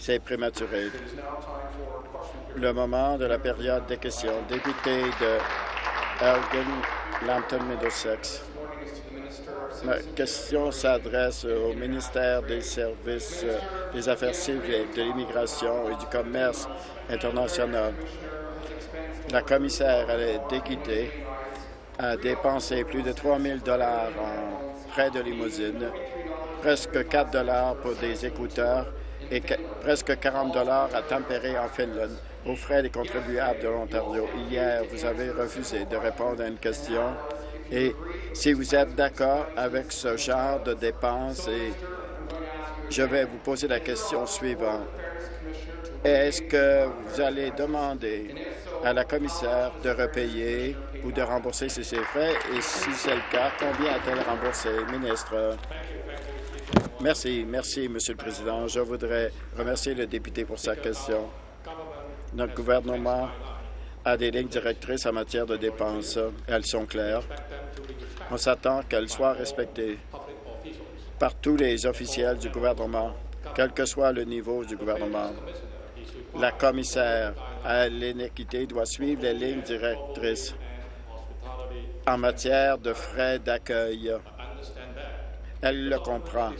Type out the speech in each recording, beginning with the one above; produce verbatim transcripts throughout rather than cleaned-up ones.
C'est prématuré. Le moment de la période des questions. Député de Elgin, Lambton, Middlesex. Ma question s'adresse au ministère des Services, euh, des Affaires civiques, de l'immigration et du commerce international. La commissaire d'équité a dépensé plus de trois mille dollars en frais de limousine, presque quatre dollars pour des écouteurs et que, presque quarante dollars à tempérer en Finlande aux frais des contribuables de l'Ontario. Hier, vous avez refusé de répondre à une question et si vous êtes d'accord avec ce genre de dépenses, et je vais vous poser la question suivante. Est-ce que vous allez demander à la commissaire de repayer ou de rembourser ses frais? Et si c'est le cas, combien a-t-elle remboursé? Ministre. Merci. Merci, Monsieur le Président. Je voudrais remercier le député pour sa question. Notre gouvernement a des lignes directrices en matière de dépenses. Elles sont claires. On s'attend qu'elles soient respectées par tous les officiels du gouvernement, quel que soit le niveau du gouvernement. La commissaire à l'inéquité doit suivre les lignes directrices en matière de frais d'accueil. Elle le comprend.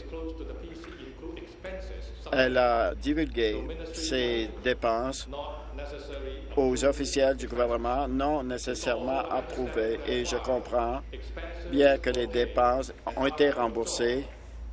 Elle a divulgué ses dépenses aux officiels du gouvernement non nécessairement approuvées et je comprends bien que les dépenses ont été remboursées.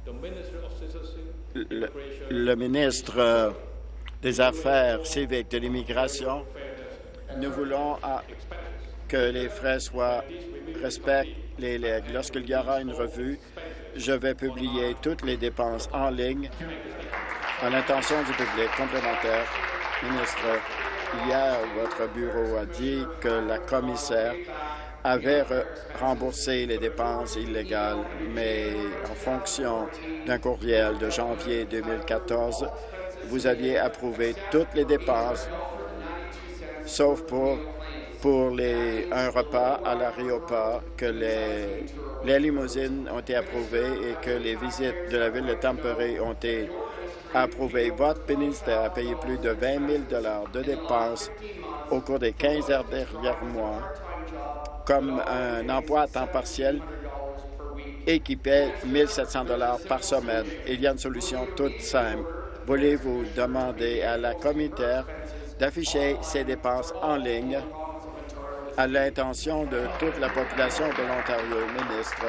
Le, le ministre des Affaires civiques de l'immigration, nous voulons à, que les frais soient respectent les règles. Lorsqu'il y aura une revue, je vais publier toutes les dépenses en ligne à l'intention du public complémentaire. Ministre, hier, votre bureau a dit que la commissaire avait remboursé les dépenses illégales, mais en fonction d'un courriel de janvier deux mille quatorze, vous aviez approuvé toutes les dépenses, sauf pour, pour les, un repas à l'Areopa, que les, les limousines ont été approuvées et que les visites de la ville de Tampere ont été approuvées. Votre ministère a payé plus de vingt mille dollars de dépenses au cours des quinze derniers mois, comme un emploi à temps partiel et qui paie mille sept cents dollars par semaine. Il y a une solution toute simple. Voulez-vous demander à la commissaire d'afficher ses dépenses en ligne à l'intention de toute la population de l'Ontario? Ministre.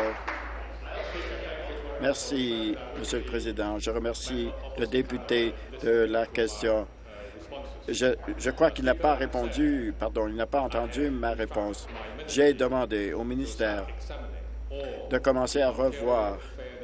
Merci, Monsieur le Président. Je remercie le député de la question. Je, je crois qu'il n'a pas répondu, pardon, il n'a pas entendu ma réponse. J'ai demandé au ministère de commencer à revoir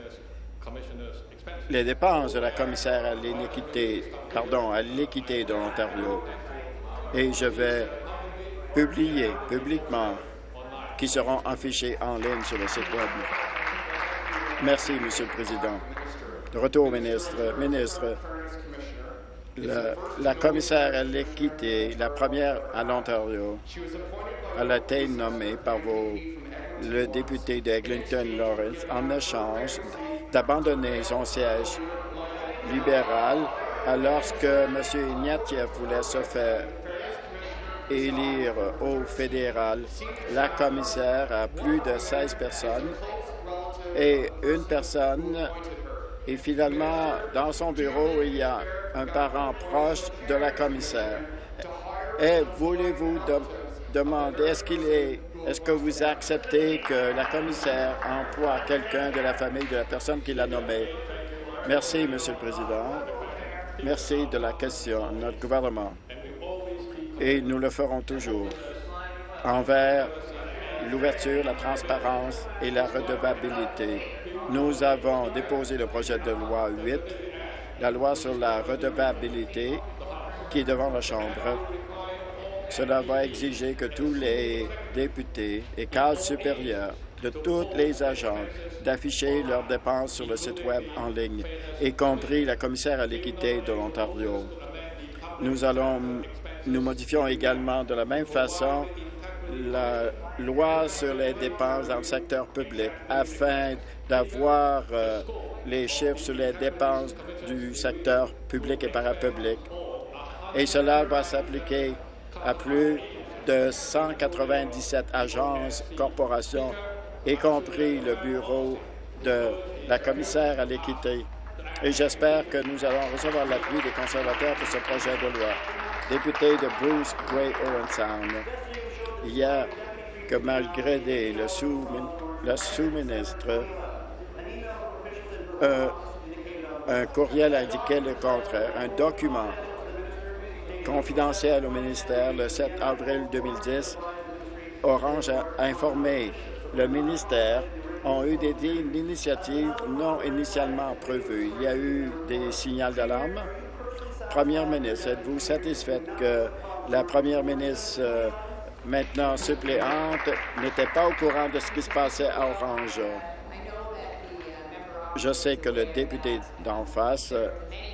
les dépenses de la commissaire à l'inéquité, pardon, à l'équité de l'Ontario. Et je vais publier publiquement qui seront affichés en ligne sur le site Web. Merci, Monsieur le Président. De retour au ministre. Ministre, le, la commissaire à l'équité, la première à l'Ontario, elle a été nommée par vos, le député d'Eglinton-Lawrence en échange d'abandonner son siège libéral alors que M. Ignatieff voulait se faire élire au fédéral. La commissaire a plus de seize personnes et une personne, et finalement, dans son bureau, il y a un parent proche de la commissaire. Et voulez-vous de demander, est-ce qu'il est, est-ce que vous acceptez que la commissaire emploie quelqu'un de la famille de la personne qui l'a nommée? Merci, Monsieur le Président. Merci de la question. Notre gouvernement, et nous le ferons toujours, envers l'ouverture, la transparence et la redevabilité. Nous avons déposé le projet de loi huit, la loi sur la redevabilité, qui est devant la Chambre. Cela va exiger que tous les députés et cadres supérieurs de toutes les agences d'afficher leurs dépenses sur le site Web en ligne, y compris la commissaire à l'équité de l'Ontario. Nous allons, nous modifions également de la même façon la loi sur les dépenses dans le secteur public afin d'avoir euh, les chiffres sur les dépenses du secteur public et parapublic. Et cela va s'appliquer à plus de cent quatre-vingt-dix-sept agences, corporations, y compris le bureau de la commissaire à l'équité. Et j'espère que nous allons recevoir l'appui des conservateurs pour ce projet de loi. Député de Bruce Grey Owen Sound, hier que malgré des, le sous-ministre, euh, un courriel indiquait le contraire. Un document confidentiel au ministère le sept avril deux mille dix, Orange a informé le ministère ont eu des initiatives non initialement prévues. Il y a eu des signaux d'alarme. Première ministre, êtes-vous satisfaite que la première ministre, euh, maintenant suppléante, n'était pas au courant de ce qui se passait à Orange? Je sais que le député d'en face euh,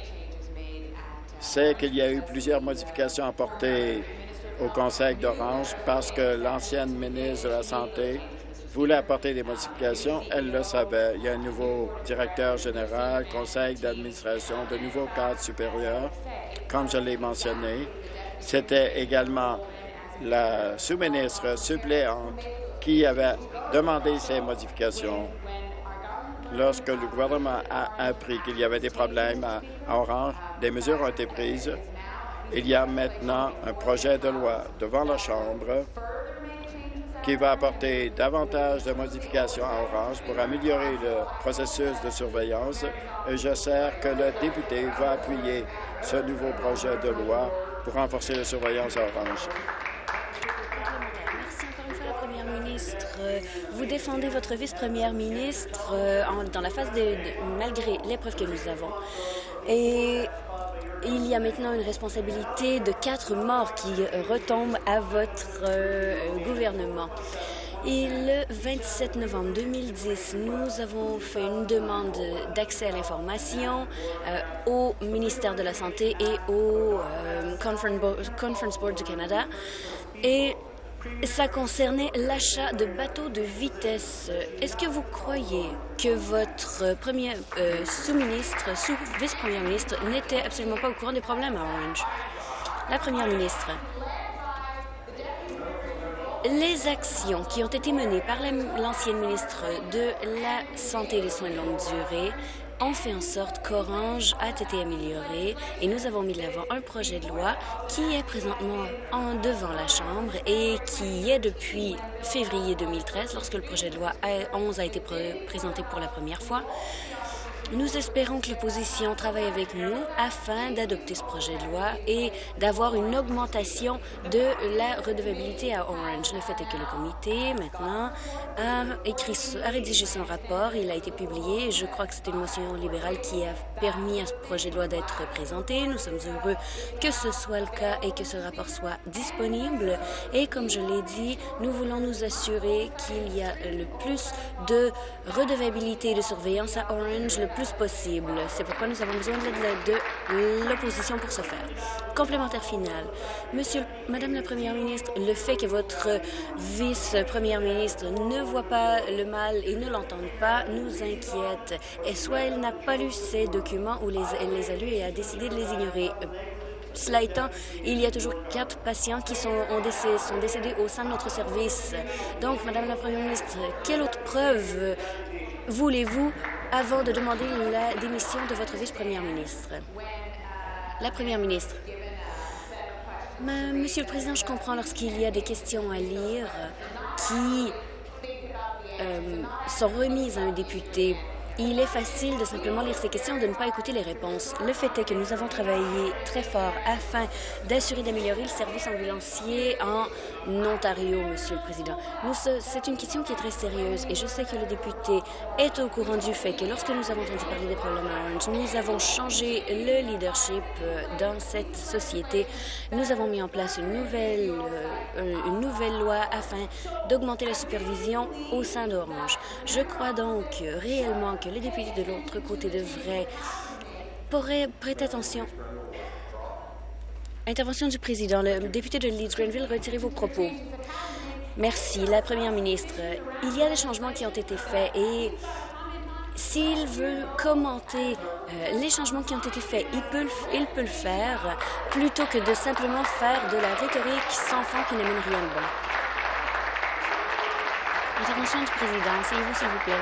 sait qu'il y a eu plusieurs modifications apportées au Conseil d'Orange parce que l'ancienne ministre de la Santé voulait apporter des modifications. Elle le savait. Il y a un nouveau directeur général, conseil d'administration, de nouveaux cadres supérieurs, comme je l'ai mentionné. C'était également la sous-ministre suppléante qui avait demandé ces modifications. Lorsque le gouvernement a appris qu'il y avait des problèmes à, à Orange, des mesures ont été prises. Il y a maintenant un projet de loi devant la Chambre qui va apporter davantage de modifications à Orange pour améliorer le processus de surveillance. Et j'espère que le député va appuyer ce nouveau projet de loi pour renforcer la surveillance à Orange. Merci encore une fois, la Première ministre. Vous défendez votre vice-première ministre euh, en, dans la phase de, de malgré les preuves que nous avons. Et il y a maintenant une responsabilité de quatre morts qui euh, retombent à votre euh, gouvernement. Et le vingt-sept novembre deux mille dix, nous avons fait une demande d'accès à l'information euh, au ministère de la Santé et au euh, Conference Board du Canada. Et ça concernait l'achat de bateaux de vitesse. Est-ce que vous croyez que votre premier euh, sous-ministre, sous-vice-première ministre, n'était absolument pas au courant des problèmes à Orange? La première ministre. Les actions qui ont été menées par l'ancienne ministre de la Santé et des Soins de longue durée ont fait en sorte qu'Orange a été amélioré et nous avons mis de l'avant un projet de loi qui est présentement en devant la Chambre et qui est depuis février deux mille treize, lorsque le projet de loi onze a été pr présenté pour la première fois. Nous espérons que l'opposition travaille avec nous afin d'adopter ce projet de loi et d'avoir une augmentation de la redevabilité à Orange. Le fait est que le comité, maintenant, a, écrit, a rédigé son rapport. Il a été publié. Je crois que c'était une motion libérale qui a permis à ce projet de loi d'être présenté. Nous sommes heureux que ce soit le cas et que ce rapport soit disponible. Et comme je l'ai dit, nous voulons nous assurer qu'il y a le plus de redevabilité et de surveillance à Orange le plus possible. C'est pourquoi nous avons besoin de l'aide de l'opposition pour ce faire. Complémentaire final. Monsieur, Madame la Première ministre, le fait que votre vice-première ministre ne voit pas le mal et ne l'entende pas nous inquiète. Et soit elle n'a pas lu ces documents ou les, elle les a lus et a décidé de les ignorer. Cela étant, il y a toujours quatre patients qui sont, ont décédé, sont décédés au sein de notre service. Donc, Madame la Première ministre, quelle autre preuve voulez-vous avant de demander la démission de votre vice-première ministre? La Première ministre. Monsieur le Président, je comprends lorsqu'il y a des questions à lire qui euh, sont remises à un député. Il est facile de simplement lire ces questions et de ne pas écouter les réponses. Le fait est que nous avons travaillé très fort afin d'assurer d'améliorer le service ambulancier en Ontario, Monsieur le Président. C'est une question qui est très sérieuse et je sais que le député est au courant du fait que lorsque nous avons entendu parler des problèmes à Orange, nous avons changé le leadership dans cette société. Nous avons mis en place une nouvelle, euh, une nouvelle loi afin d'augmenter la supervision au sein d'Orange. Je crois donc réellement que les députés de l'autre côté devraient pourraient prêter attention. Intervention du président. Le député de Leeds-Grenville, retirez vos propos. Merci. La première ministre. Il y a des changements qui ont été faits et s'il veut commenter euh, les changements qui ont été faits, il peut, le, il peut le faire plutôt que de simplement faire de la rhétorique sans fond qui n'amène rien de bon. Intervention du président. Asseyez-vous, s'il vous plaît.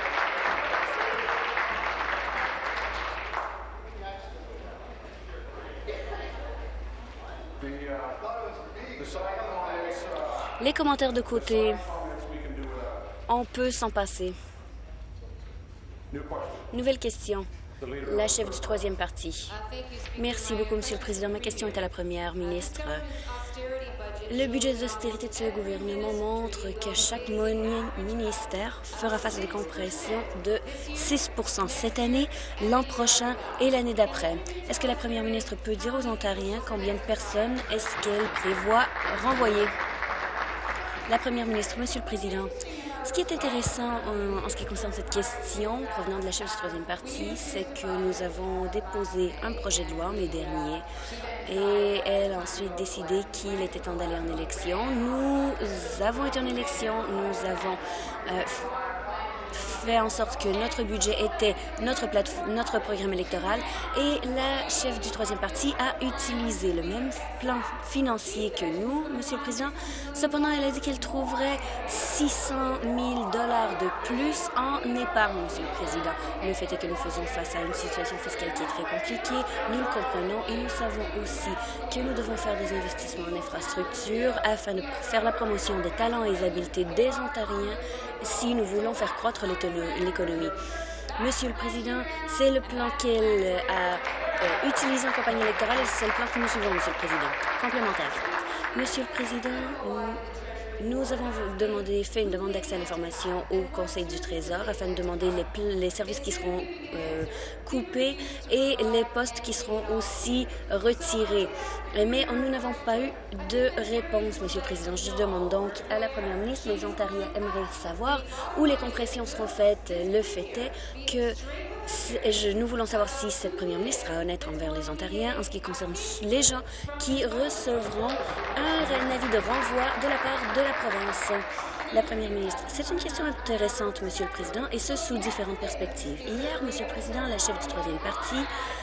Les commentaires de côté, on peut s'en passer. Nouvelle question. La chef du troisième parti. Merci beaucoup, Monsieur le Président. Ma question est à la première ministre. Le budget d'austérité de ce gouvernement montre que chaque ministère fera face à des compressions de six pour cent cette année, l'an prochain et l'année d'après. Est-ce que la première ministre peut dire aux Ontariens combien de personnes est-ce qu'elle prévoit renvoyer? La première ministre, Monsieur le Président, ce qui est intéressant en, en ce qui concerne cette question provenant de la chef du troisième parti, c'est que nous avons déposé un projet de loi en mai dernier et elle a ensuite décidé qu'il était temps d'aller en élection. Nous avons été en élection, nous avons euh, fait en sorte que notre budget était notre, notre programme électoral et la chef du troisième parti a utilisé le même plan financier que nous, Monsieur le Président. Cependant, elle a dit qu'elle trouverait six cent mille dollars de plus en épargne, Monsieur le Président. Le fait est que nous faisons face à une situation fiscale qui est très compliquée. Nous le comprenons et nous savons aussi que nous devons faire des investissements en infrastructure afin de faire la promotion des talents et des habiletés des Ontariens si nous voulons faire croître l'économie. Monsieur le Président, c'est le plan qu'elle a euh, utilisé en campagne électorale et c'est le plan que nous suivons, Monsieur le Président. Complémentaire. Monsieur le Président, nous avons demandé, fait une demande d'accès à l'information au Conseil du Trésor afin de demander les, les services qui seront euh, coupés et les postes qui seront aussi retirés. Mais nous n'avons pas eu de réponse, Monsieur le Président. Je demande donc à la Première ministre, les Ontariens aimeraient savoir où les compressions seront faites. Le fait est que Je, nous voulons savoir si cette première ministre sera honnête envers les Ontariens en ce qui concerne les gens qui recevront un avis de renvoi de la part de la province. La première ministre, c'est une question intéressante, Monsieur le Président, et ce, sous différentes perspectives. Hier, Monsieur le Président, la chef du troisième parti,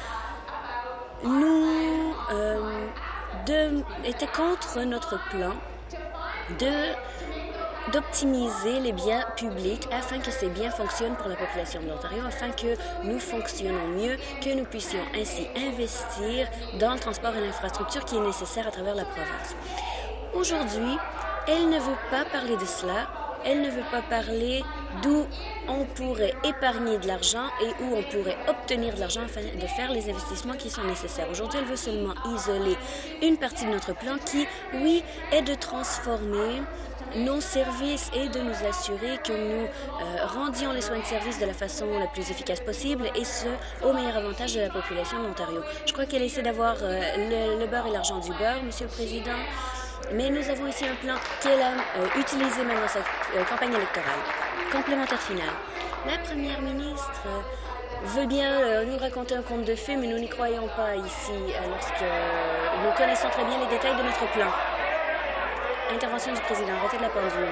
nous euh, de, était contre notre plan de d'optimiser les biens publics afin que ces biens fonctionnent pour la population de l'Ontario, afin que nous fonctionnons mieux, que nous puissions ainsi investir dans le transport et l'infrastructure qui est nécessaire à travers la province. Aujourd'hui, elle ne veut pas parler de cela. Elle ne veut pas parler d'où on pourrait épargner de l'argent et où on pourrait obtenir de l'argent afin de faire les investissements qui sont nécessaires. Aujourd'hui, elle veut seulement isoler une partie de notre plan qui, oui, est de transformer nos services et de nous assurer que nous euh, rendions les soins de service de la façon la plus efficace possible et ce, au meilleur avantage de la population de l'Ontario. Je crois qu'elle essaie d'avoir euh, le, le beurre et l'argent du beurre, Monsieur le Président. Mais nous avons ici un plan qu'elle a euh, utilisé même dans sa euh, campagne électorale. Complémentaire final. La première ministre euh, veut bien euh, nous raconter un conte de fées, mais nous n'y croyons pas ici, euh, lorsque euh, nous connaissons très bien les détails de notre plan. Intervention du président. Arrêtez de la pendule.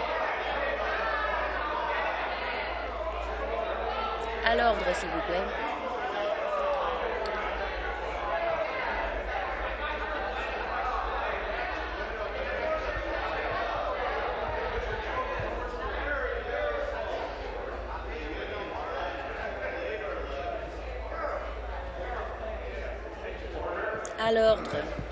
À l'ordre, s'il vous plaît. À l'ordre.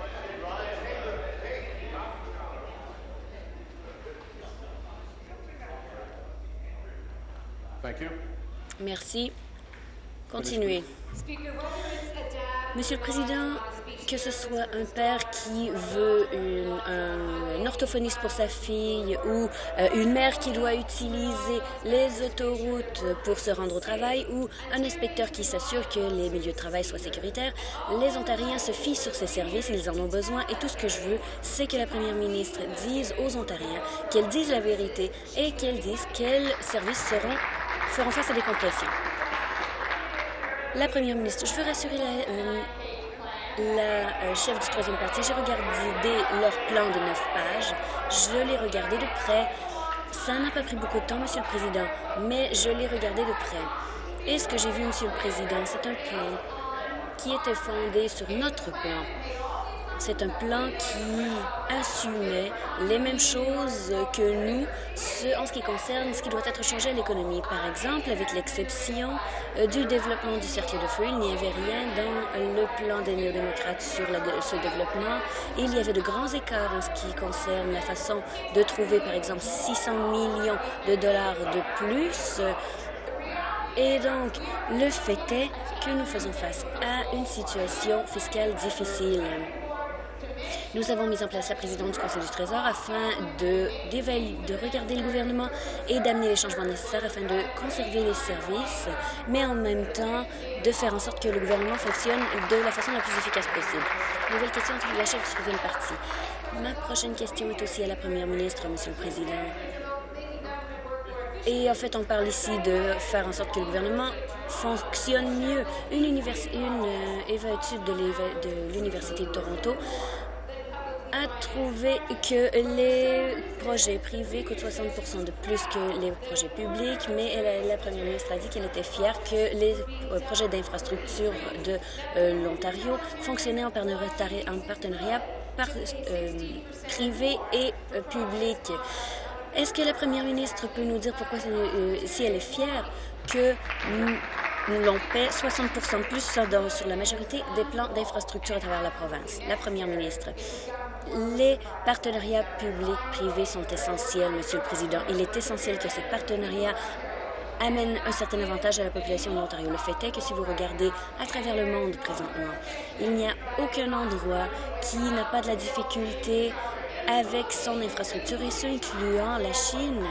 Merci. Continuez. Monsieur le Président, que ce soit un père qui veut une, un, un orthophoniste pour sa fille ou euh, une mère qui doit utiliser les autoroutes pour se rendre au travail ou un inspecteur qui s'assure que les milieux de travail soient sécuritaires, les Ontariens se fient sur ces services, ils en ont besoin et tout ce que je veux, c'est que la première ministre dise aux Ontariens qu'elle dise la vérité et qu'elle dise quels services seront, feront face à des compressions. La première ministre, je veux rassurer la, euh, la euh, chef du troisième parti. J'ai regardé leur plan de neuf pages. Je l'ai regardé de près. Ça n'a pas pris beaucoup de temps, Monsieur le Président, mais je l'ai regardé de près. Et ce que j'ai vu, Monsieur le Président, c'est un plan qui était fondé sur notre plan. C'est un plan qui assumait les mêmes choses que nous ce, en ce qui concerne ce qui doit être changé à l'économie. Par exemple, avec l'exception euh, du développement du cercle de feu, il n'y avait rien dans le plan des néo-démocrates sur la, de, ce développement. Il y avait de grands écarts en ce qui concerne la façon de trouver, par exemple, six cents millions de dollars de plus. Et donc, le fait est que nous faisons face à une situation fiscale difficile. Nous avons mis en place la présidente du Conseil du Trésor afin de, de regarder le gouvernement et d'amener les changements nécessaires afin de conserver les services, mais en même temps de faire en sorte que le gouvernement fonctionne de la façon la plus efficace possible. Nouvelle question de la chef du troisième parti. Ma prochaine question est aussi à la première ministre, Monsieur le Président. Et en fait, on parle ici de faire en sorte que le gouvernement fonctionne mieux. Une, univers... une euh, étude de l'Université de Toronto a trouvé que les projets privés coûtent soixante pour cent de plus que les projets publics, mais elle, la première ministre a dit qu'elle était fière que les euh, projets d'infrastructure de euh, l'Ontario fonctionnaient en partenariat, en partenariat par, euh, privé et euh, public. Est-ce que la première ministre peut nous dire pourquoi, euh, si elle est fière que nous, nous l'on paie soixante pour cent de plus sur, sur la majorité des plans d'infrastructure à travers la province? La première ministre. Les partenariats publics-privés sont essentiels, Monsieur le Président. Il est essentiel que ces partenariats amènent un certain avantage à la population de l'Ontario. Le fait est que si vous regardez à travers le monde présentement, il n'y a aucun endroit qui n'a pas de la difficulté avec son infrastructure, et ce, incluant la Chine,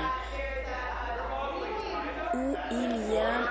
où il y a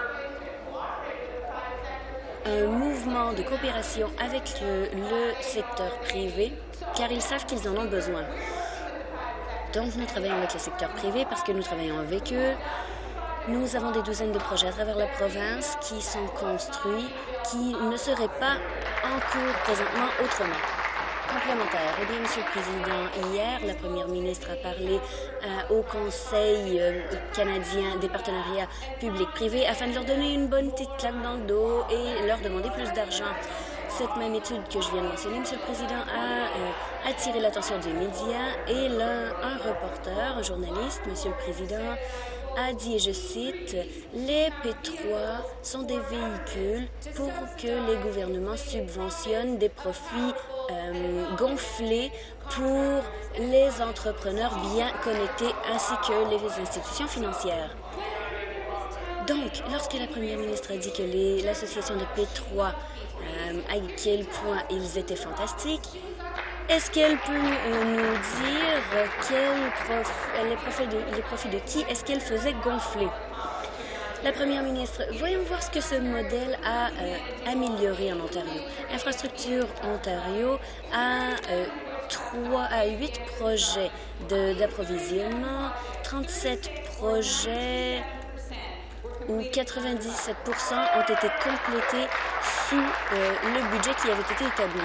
un mouvement de coopération avec le, le secteur privé, car ils savent qu'ils en ont besoin. Donc, nous travaillons avec le secteur privé parce que nous travaillons avec eux. Nous avons des douzaines de projets à travers la province qui sont construits, qui ne seraient pas en cours présentement autrement. Complémentaire. Eh bien, Monsieur le Président, hier, la première ministre a parlé euh, au Conseil euh, canadien des partenariats publics-privés afin de leur donner une bonne petite claque dans le dos et leur demander plus d'argent. Cette même étude que je viens de mentionner, Monsieur le Président, a euh, attiré l'attention des médias et là, un reporter, un journaliste, Monsieur le Président, a dit, et je cite, « Les P trois sont des véhicules pour que les gouvernements subventionnent des profits euh, gonflés pour les entrepreneurs bien connectés ainsi que les institutions financières. » Donc, lorsque la première ministre a dit que l'association de P trois, euh, à quel point ils étaient fantastiques, est-ce qu'elle peut euh, nous dire quel prof, les, profils de, les profits de qui est-ce qu'elle faisait gonfler? La première ministre, voyons voir ce que ce modèle a euh, amélioré en Ontario. Infrastructure Ontario a euh, trois à huit projets d'approvisionnement, trente-sept projets où quatre-vingt-dix-sept pour cent ont été complétés sous euh, le budget qui avait été établi.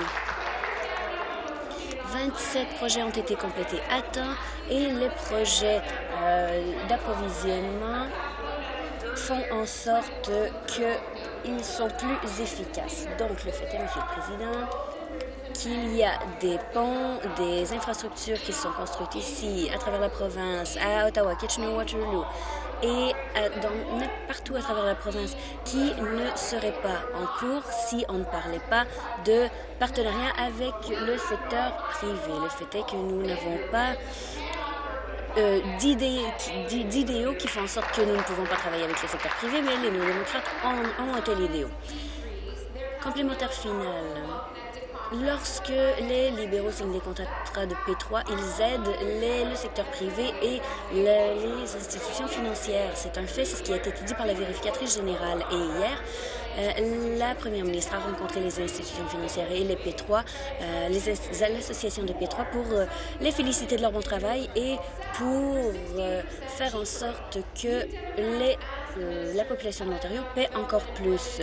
vingt-sept projets ont été complétés à temps et les projets euh, d'approvisionnement font en sorte qu'ils sont plus efficaces. Donc, le fait est, Monsieur le Président, qu'il y a des ponts, des infrastructures qui sont construites ici, à travers la province, à Ottawa, Kitchener-Waterloo, et à, dans, partout à travers la province, qui ne seraient pas en cours si on ne parlait pas de partenariat avec le secteur privé. Le fait est que nous n'avons pas euh, d'idéaux qui font en sorte que nous ne pouvons pas travailler avec le secteur privé, mais les néo-démocrates ont, ont un tel idéal. Complémentaire final. Lorsque les libéraux signent des contrats de P trois, ils aident les, le secteur privé et le, les institutions financières. C'est un fait, c'est ce qui a été dit par la vérificatrice générale. Et hier, euh, la première ministre a rencontré les institutions financières et les P trois, euh, l'association de P trois, pour euh, les féliciter de leur bon travail et pour euh, faire en sorte que les, euh, la population de l'Ontario paie encore plus.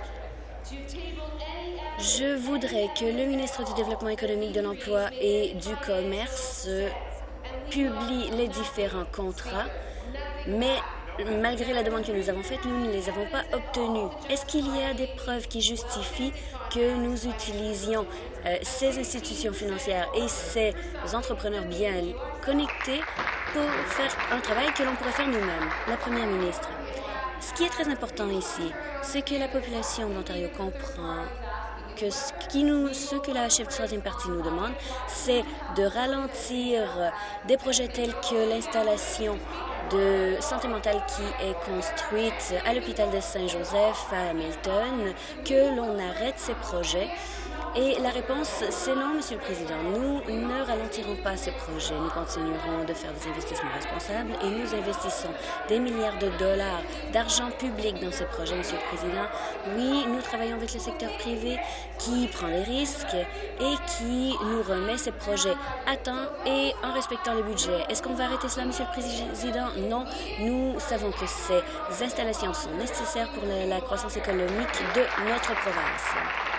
Je voudrais que le ministre du Développement économique, de l'Emploi et du Commerce publie les différents contrats, mais malgré la demande que nous avons faite, nous ne les avons pas obtenues. Est-ce qu'il y a des preuves qui justifient que nous utilisions euh, ces institutions financières et ces entrepreneurs bien connectés pour faire un travail que l'on pourrait faire nous-mêmes? La Première ministre, ce qui est très important ici, c'est que la population de l'Ontario comprend que ce, qui nous, ce que la chef du troisième parti nous demande, c'est de ralentir des projets tels que l'installation de santé mentale qui est construite à l'hôpital de Saint-Joseph à Hamilton, que l'on arrête ces projets. Et la réponse, c'est non, Monsieur le Président. Nous ne ralentirons pas ces projets. Nous continuerons de faire des investissements responsables et nous investissons des milliards de dollars d'argent public dans ces projets, Monsieur le Président. Oui, nous travaillons avec le secteur privé qui prend des risques et qui nous remet ces projets à temps et en respectant le budget. Est-ce qu'on va arrêter cela, Monsieur le Président? Non. Nous savons que ces installations sont nécessaires pour la, la croissance économique de notre province.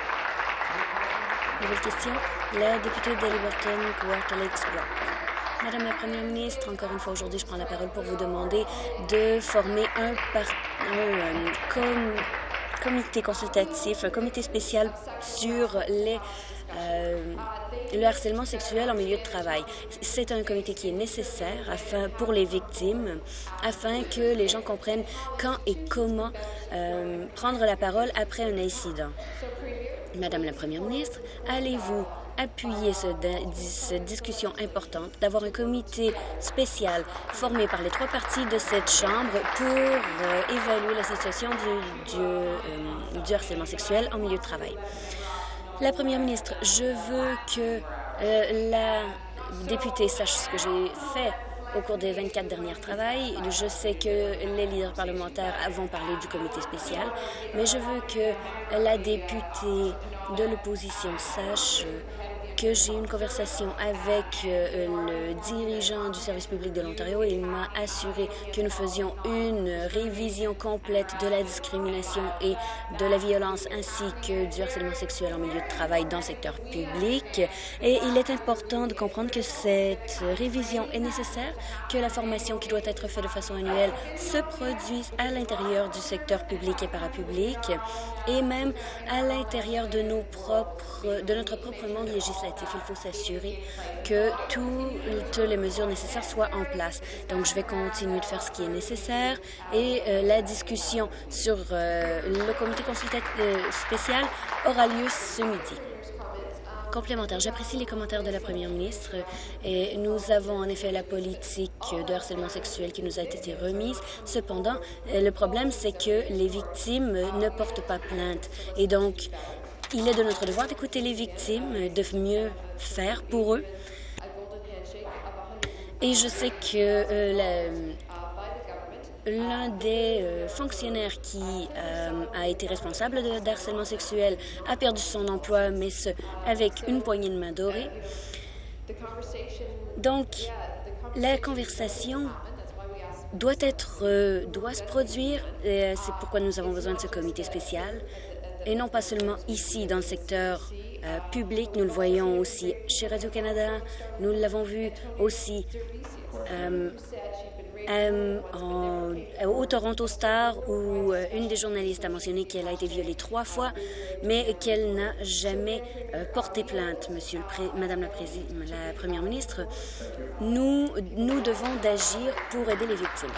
Nouvelle question, la députée d'Haliburton-Kawartha Lakes-Brock. Madame la Première ministre, encore une fois aujourd'hui, je prends la parole pour vous demander de former un, par... un euh, com... comité consultatif, un comité spécial sur les, euh, le harcèlement sexuel en milieu de travail. C'est un comité qui est nécessaire afin, pour les victimes, afin que les gens comprennent quand et comment euh, prendre la parole après un incident. Madame la Première ministre, allez-vous appuyer ce, cette discussion importante d'avoir un comité spécial formé par les trois parties de cette Chambre pour euh, évaluer la situation du, du, euh, du harcèlement sexuel en milieu de travail? La Première ministre, je veux que euh, la députée sache ce que j'ai fait au cours des vingt-quatre dernières travails. Je sais que les leaders parlementaires vont parler du comité spécial, mais je veux que la députée de l'opposition sache que j'ai eu une conversation avec euh, le dirigeant du service public de l'Ontario et il m'a assuré que nous faisions une révision complète de la discrimination et de la violence ainsi que du harcèlement sexuel en milieu de travail dans le secteur public. Et il est important de comprendre que cette révision est nécessaire, que la formation qui doit être faite de façon annuelle se produise à l'intérieur du secteur public et parapublic et même à l'intérieur de nos propres, de notre propre monde législatif. Il faut s'assurer que toutes les mesures nécessaires soient en place. Donc, je vais continuer de faire ce qui est nécessaire et euh, la discussion sur euh, le comité consultatif euh, spécial aura lieu ce midi. Complémentaire, j'apprécie les commentaires de la Première ministre et nous avons en effet la politique de harcèlement sexuel qui nous a été remise. Cependant, le problème, c'est que les victimes ne portent pas plainte et donc, il est de notre devoir d'écouter les victimes, de mieux faire pour eux. Et je sais que euh, l'un des euh, fonctionnaires qui euh, a été responsable de, de harcèlement sexuel a perdu son emploi, mais ce, avec une poignée de main dorée. Donc, la conversation doit être, euh, doit se produire. Euh, c'est pourquoi nous avons besoin de ce comité spécial. Et non pas seulement ici, dans le secteur euh, public, nous le voyons aussi chez Radio-Canada, nous l'avons vu aussi euh, euh, en, au Toronto Star, où euh, une des journalistes a mentionné qu'elle a été violée trois fois, mais qu'elle n'a jamais euh, porté plainte. Monsieur le Pré Madame la, Prési la Première ministre, nous, nous devons d'agir pour aider les victimes.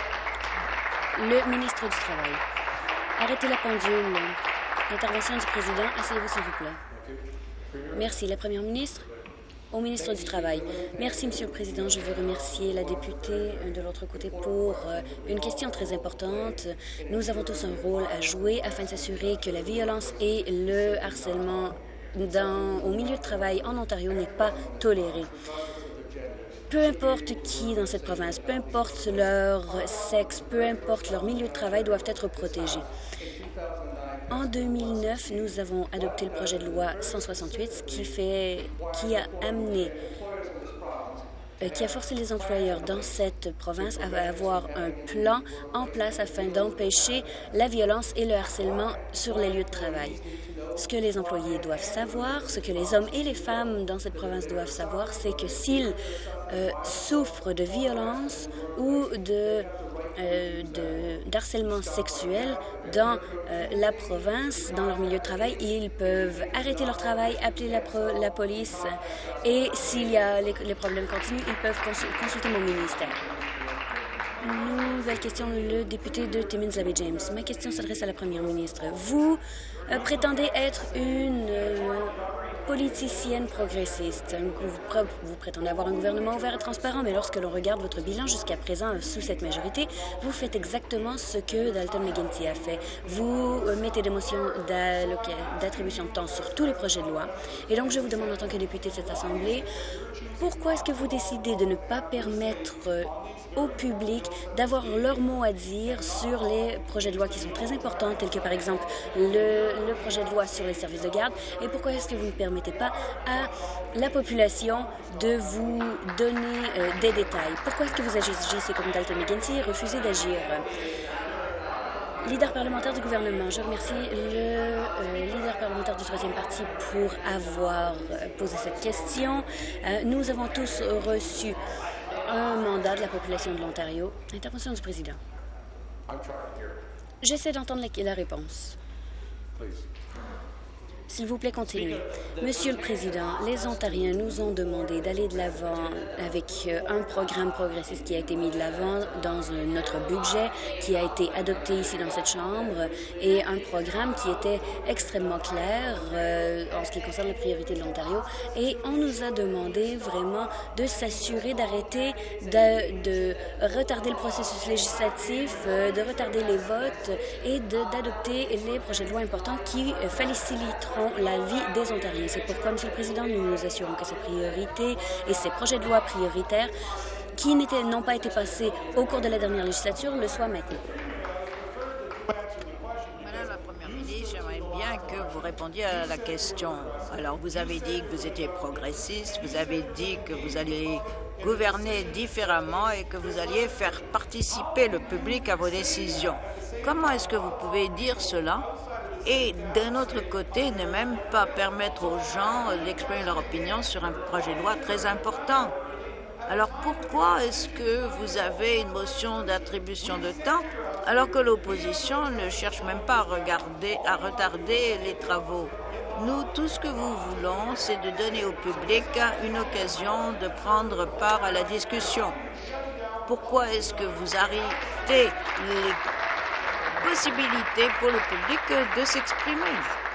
Le ministre du Travail. Arrêtez la pendule. L'intervention du président. Asseyez-vous, s'il vous plaît. Merci. La Première ministre. Au ministre du Travail. Merci, Monsieur le Président. Je veux remercier la députée de l'autre côté pour une question très importante. Nous avons tous un rôle à jouer afin de s'assurer que la violence et le harcèlement dans, au milieu de travail en Ontario n'est pas toléré. Peu importe qui dans cette province, peu importe leur sexe, peu importe leur milieu de travail, doivent être protégés. En deux mille neuf, nous avons adopté le projet de loi cent soixante-huit qui, fait, qui a amené, euh, qui a forcé les employeurs dans cette province à avoir un plan en place afin d'empêcher la violence et le harcèlement sur les lieux de travail. Ce que les employés doivent savoir, ce que les hommes et les femmes dans cette province doivent savoir, c'est que s'ils euh, souffrent de violence ou de euh, de, d'harcèlement sexuel dans euh, la province, dans leur milieu de travail. Ils peuvent arrêter leur travail, appeler la, pro, la police et s'il y a les, les problèmes continuent, ils peuvent consul, consulter mon ministère. Nouvelle question, le député de Timmins-Labey James. Ma question s'adresse à la première ministre. Vous euh, prétendez être une euh, politicienne progressiste. Vous, vous prétendez avoir un gouvernement ouvert et transparent, mais lorsque l'on regarde votre bilan jusqu'à présent sous cette majorité, vous faites exactement ce que Dalton McGuinty a fait. Vous euh, mettez des motions d'attribution de temps sur tous les projets de loi. Et donc, je vous demande en tant que député de cette Assemblée, pourquoi est-ce que vous décidez de ne pas permettre euh, au public d'avoir leur mot à dire sur les projets de loi qui sont très importants, tels que par exemple le, le projet de loi sur les services de garde, et pourquoi est-ce que vous ne permettez pas à la population de vous donner euh, des détails? Pourquoi est-ce que vous agissez comme Dalton McGuinty et refusez d'agir? Leader parlementaire du gouvernement, je remercie le euh, leader parlementaire du troisième parti pour avoir posé cette question. Euh, nous avons tous reçu un mandat de la population de l'Ontario. Intervention du président. J'essaie d'entendre la, la réponse. S'il vous plaît, continuez. Monsieur le Président, les Ontariens nous ont demandé d'aller de l'avant avec un programme progressiste qui a été mis de l'avant dans un, notre budget, qui a été adopté ici dans cette Chambre, et un programme qui était extrêmement clair euh, en ce qui concerne les priorités de l'Ontario. Et on nous a demandé vraiment de s'assurer d'arrêter de, de retarder le processus législatif, euh, de retarder les votes et d'adopter les projets de loi importants qui euh, faciliteront la vie des Ontariens. C'est pourquoi, Monsieur le Président, nous nous assurons que ces priorités et ces projets de loi prioritaires qui n'ont pas été passés au cours de la dernière législature le soient maintenant. Madame la Première ministre, j'aimerais bien que vous répondiez à la question. Alors, vous avez dit que vous étiez progressiste, vous avez dit que vous alliez gouverner différemment et que vous alliez faire participer le public à vos décisions. Comment est-ce que vous pouvez dire cela et d'un autre côté, ne même pas permettre aux gens d'exprimer leur opinion sur un projet de loi très important? Alors pourquoi est-ce que vous avez une motion d'attribution de temps alors que l'opposition ne cherche même pas à, regarder, à retarder les travaux? Nous, tout ce que nous voulons, c'est de donner au public une occasion de prendre part à la discussion. Pourquoi est-ce que vous arrêtez les possibilité pour le public de s'exprimer?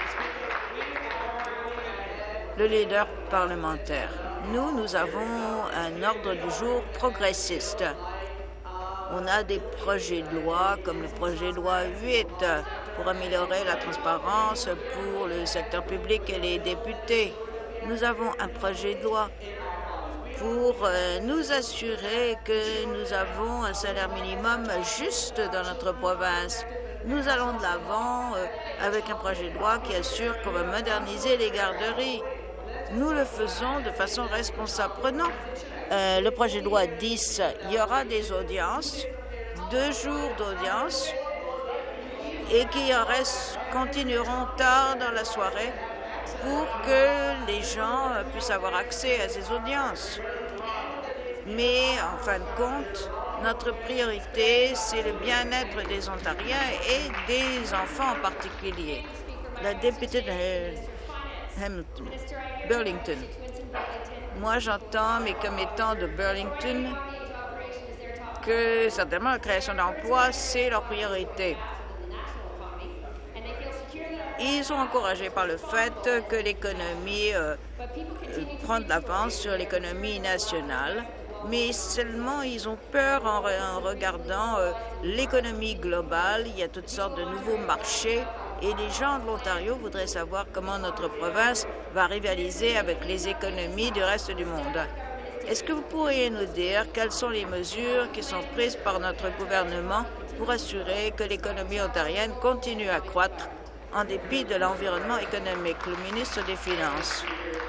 Le leader parlementaire. Nous, nous avons un ordre du jour progressiste. On a des projets de loi comme le projet de loi huit pour améliorer la transparence pour le secteur public et les députés. Nous avons un projet de loi pour euh, nous assurer que nous avons un salaire minimum juste dans notre province. Nous allons de l'avant euh, avec un projet de loi qui assure qu'on va moderniser les garderies. Nous le faisons de façon responsable. Prenons euh, le projet de loi dix. Il y aura des audiences, deux jours d'audience, et qui en reste continueront tard dans la soirée pour que les gens puissent avoir accès à ces audiences. Mais, en fin de compte, notre priorité, c'est le bien-être des Ontariens et des enfants en particulier. La députée de Hamilton, Burlington. Moi, j'entends mes commettants de Burlington que, certainement, la création d'emplois, c'est leur priorité. Ils sont encouragés par le fait que l'économie euh, prend de l'avance sur l'économie nationale, mais seulement ils ont peur en, re en regardant euh, l'économie globale. Il y a toutes sortes de nouveaux marchés et les gens de l'Ontario voudraient savoir comment notre province va rivaliser avec les économies du reste du monde. Est-ce que vous pourriez nous dire quelles sont les mesures qui sont prises par notre gouvernement pour assurer que l'économie ontarienne continue à croître en dépit de l'environnement économique? Le ministre des Finances.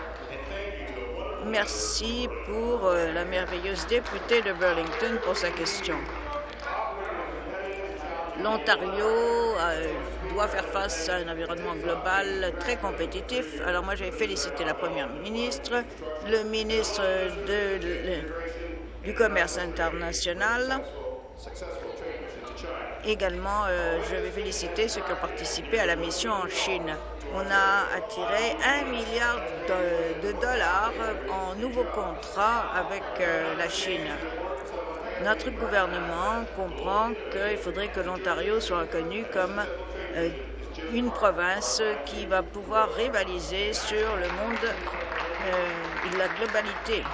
Merci pour euh, la merveilleuse députée de Burlington pour sa question. L'Ontario euh, doit faire face à un environnement global très compétitif. Alors moi, j'ai félicité la première ministre, le ministre de, de, du Commerce international Également, euh, je vais féliciter ceux qui ont participé à la mission en Chine. On a attiré un milliard de, de dollars en nouveaux contrats avec euh, la Chine. Notre gouvernement comprend qu'il faudrait que l'Ontario soit reconnu comme euh, une province qui va pouvoir rivaliser sur le monde euh, et la globalité.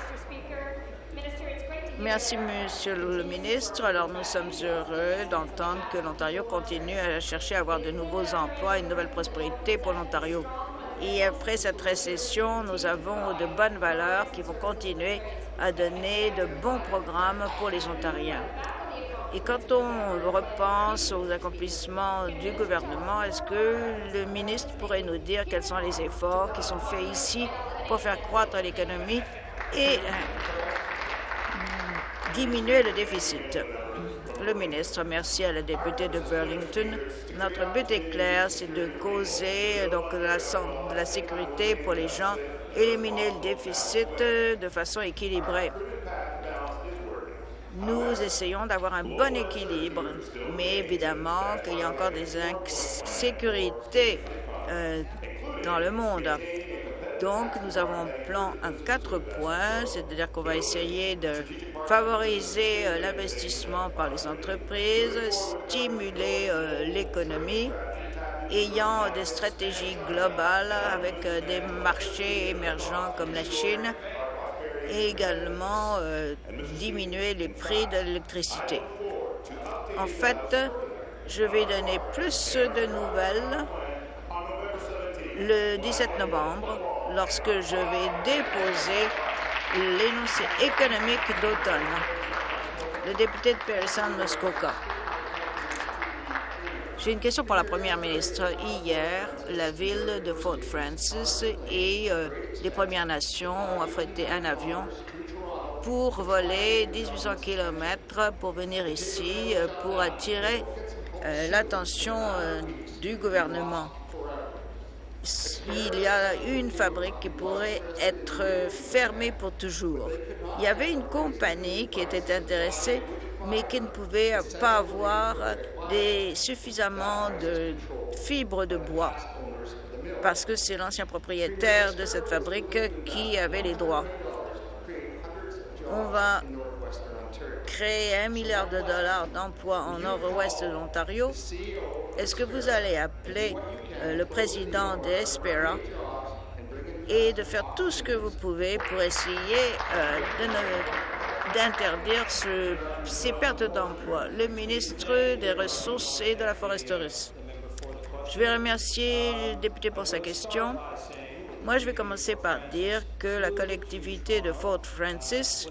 Merci, Monsieur le ministre. Alors, nous sommes heureux d'entendre que l'Ontario continue à chercher à avoir de nouveaux emplois et une nouvelle prospérité pour l'Ontario. Et après cette récession, nous avons de bonnes valeurs qui vont continuer à donner de bons programmes pour les Ontariens. Et quand on repense aux accomplissements du gouvernement, est-ce que le ministre pourrait nous dire quels sont les efforts qui sont faits ici pour faire croître l'économie et euh, diminuer le déficit? Le ministre, merci à la députée de Burlington. Notre but est clair, c'est de causer donc de la, de la sécurité pour les gens, éliminer le déficit de façon équilibrée. Nous essayons d'avoir un bon équilibre, mais évidemment qu'il y a encore des insécurités euh, dans le monde. Donc, nous avons un plan en quatre points, c'est-à-dire qu'on va essayer de favoriser euh, l'investissement par les entreprises, stimuler euh, l'économie, ayant des stratégies globales avec euh, des marchés émergents comme la Chine, et également euh, diminuer les prix de l'électricité. En fait, je vais donner plus de nouvelles le dix-sept novembre, lorsque je vais déposer l'énoncé économique d'automne. Le député de Parison-Muskoka. J'ai une question pour la première ministre. Hier, la ville de Fort Frances et euh, les Premières Nations ont affrété un avion pour voler mille huit cents kilomètres pour venir ici euh, pour attirer euh, l'attention euh, du gouvernement. Il y a une fabrique qui pourrait être fermée pour toujours. Il y avait une compagnie qui était intéressée, mais qui ne pouvait pas avoir des, suffisamment de fibres de bois, parce que c'est l'ancien propriétaire de cette fabrique qui avait les droits. On va créer un milliard de dollars d'emplois en nord-ouest de l'Ontario. Est-ce que vous allez appeler euh, le président d'Espera et de faire tout ce que vous pouvez pour essayer euh, d'interdire ce, ces pertes d'emplois? Le ministre des Ressources et de la Foresterie. Je vais remercier le député pour sa question. Moi, je vais commencer par dire que la collectivité de Fort Frances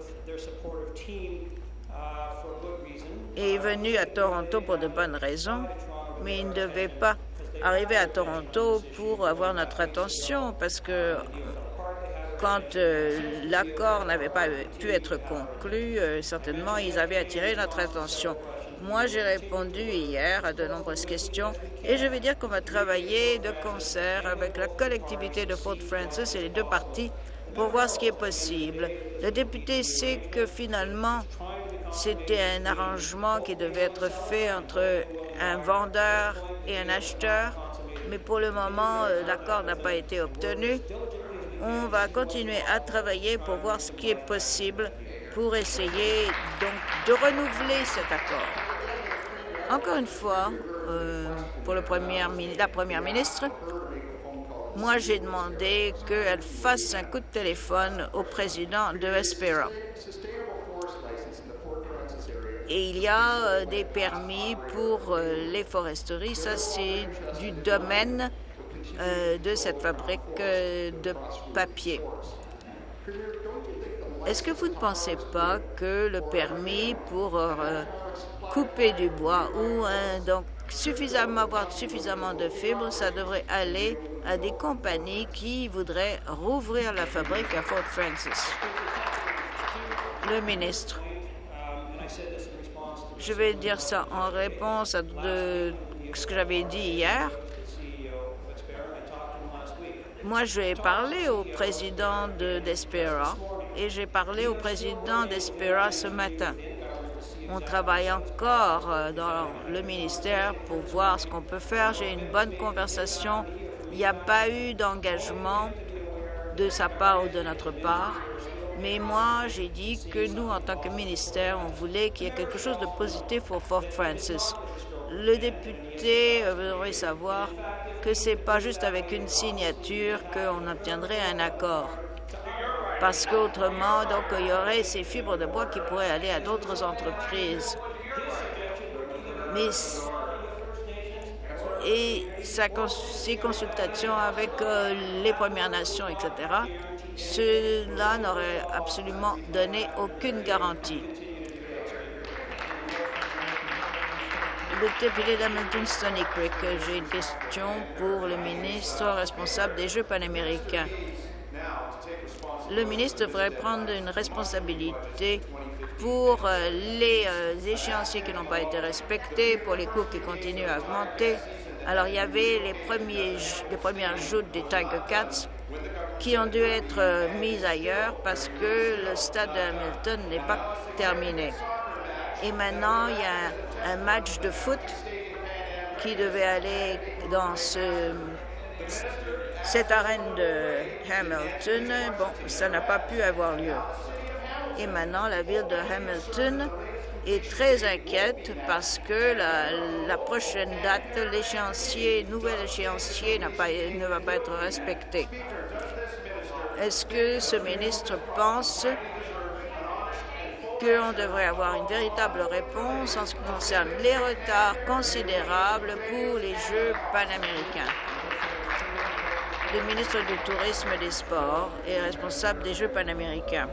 est venue à Toronto pour de bonnes raisons, mais il ne devait pas arriver à Toronto pour avoir notre attention, parce que quand euh, l'accord n'avait pas pu être conclu, euh, certainement, ils avaient attiré notre attention. Moi, j'ai répondu hier à de nombreuses questions et je vais dire qu'on va travailler de concert avec la collectivité de Fort Frances et les deux parties pour voir ce qui est possible. Le député sait que finalement, c'était un arrangement qui devait être fait entre un vendeur et un acheteur, mais pour le moment, l'accord n'a pas été obtenu. On va continuer à travailler pour voir ce qui est possible pour essayer donc de renouveler cet accord. Encore une fois, euh, pour le premier, la première ministre, moi j'ai demandé qu'elle fasse un coup de téléphone au président de Espera. Et il y a euh, des permis pour euh, les foresteries. Ça, c'est du domaine euh, de cette fabrique euh, de papier. Est-ce que vous ne pensez pas que le permis pour euh, couper du bois ou euh, donc suffisamment avoir suffisamment de fibres, ça devrait aller à des compagnies qui voudraient rouvrir la fabrique à Fort Frances? Le ministre. Je vais dire ça en réponse à de ce que j'avais dit hier. Moi, je vais parler au président d'Espera et j'ai parlé au président d'Espera ce matin. On travaille encore euh, dans le ministère pour voir ce qu'on peut faire. J'ai une bonne conversation. Il n'y a pas eu d'engagement de sa part ou de notre part. Mais moi, j'ai dit que nous, en tant que ministère, on voulait qu'il y ait quelque chose de positif pour Fort Frances. Le député devrait savoir que ce n'est pas juste avec une signature qu'on obtiendrait un accord. Parce qu'autrement, donc, il y aurait ces fibres de bois qui pourraient aller à d'autres entreprises. Mais et sa, ses consultations avec euh, les Premières Nations, et cetera, cela n'aurait absolument donné aucune garantie. Le député d'Hamilton Stony Creek, j'ai une question pour le ministre responsable des Jeux panaméricains. Le ministre devrait prendre une responsabilité pour euh, les euh, échéanciers qui n'ont pas été respectés, pour les coûts qui continuent à augmenter. Alors, il y avait les, premiers, les premières joutes des Tiger Cats qui ont dû être euh, mises ailleurs parce que le stade de Hamilton n'est pas terminé. Et maintenant, il y a un, un match de foot qui devait aller dans ce, cette arène de Hamilton. Bon, ça n'a pas pu avoir lieu. Et maintenant, la ville de Hamilton est très inquiète parce que la, la prochaine date, l'échéancier, nouvel échéancier n'a pas, ne va pas être respecté. Est-ce que ce ministre pense qu'on devrait avoir une véritable réponse en ce qui concerne les retards considérables pour les Jeux panaméricains? Le ministre du Tourisme et des Sports est responsable des Jeux panaméricains.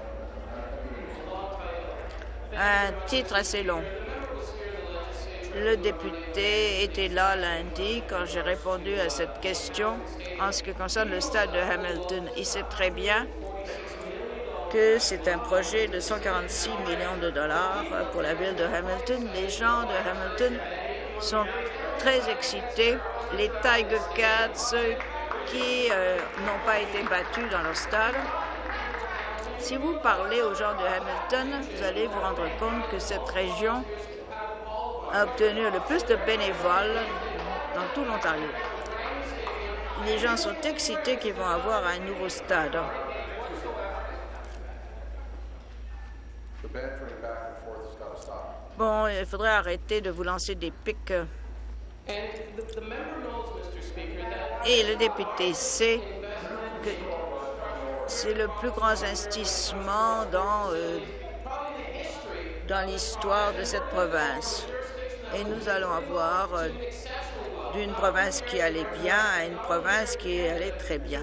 Un titre assez long. Le député était là lundi quand j'ai répondu à cette question en ce qui concerne le stade de Hamilton. Il sait très bien que c'est un projet de cent quarante-six millions de dollars pour la ville de Hamilton. Les gens de Hamilton sont très excités. Les Tiger Cats qui euh, n'ont pas été battus dans leur stade. Si vous parlez aux gens de Hamilton, vous allez vous rendre compte que cette région a obtenu le plus de bénévoles dans tout l'Ontario. Les gens sont excités qu'ils vont avoir un nouveau stade. Bon, il faudrait arrêter de vous lancer des pics. Et le député sait que c'est le plus grand investissement dans, euh, dans l'histoire de cette province. Et nous allons avoir euh, d'une province qui allait bien à une province qui allait très bien.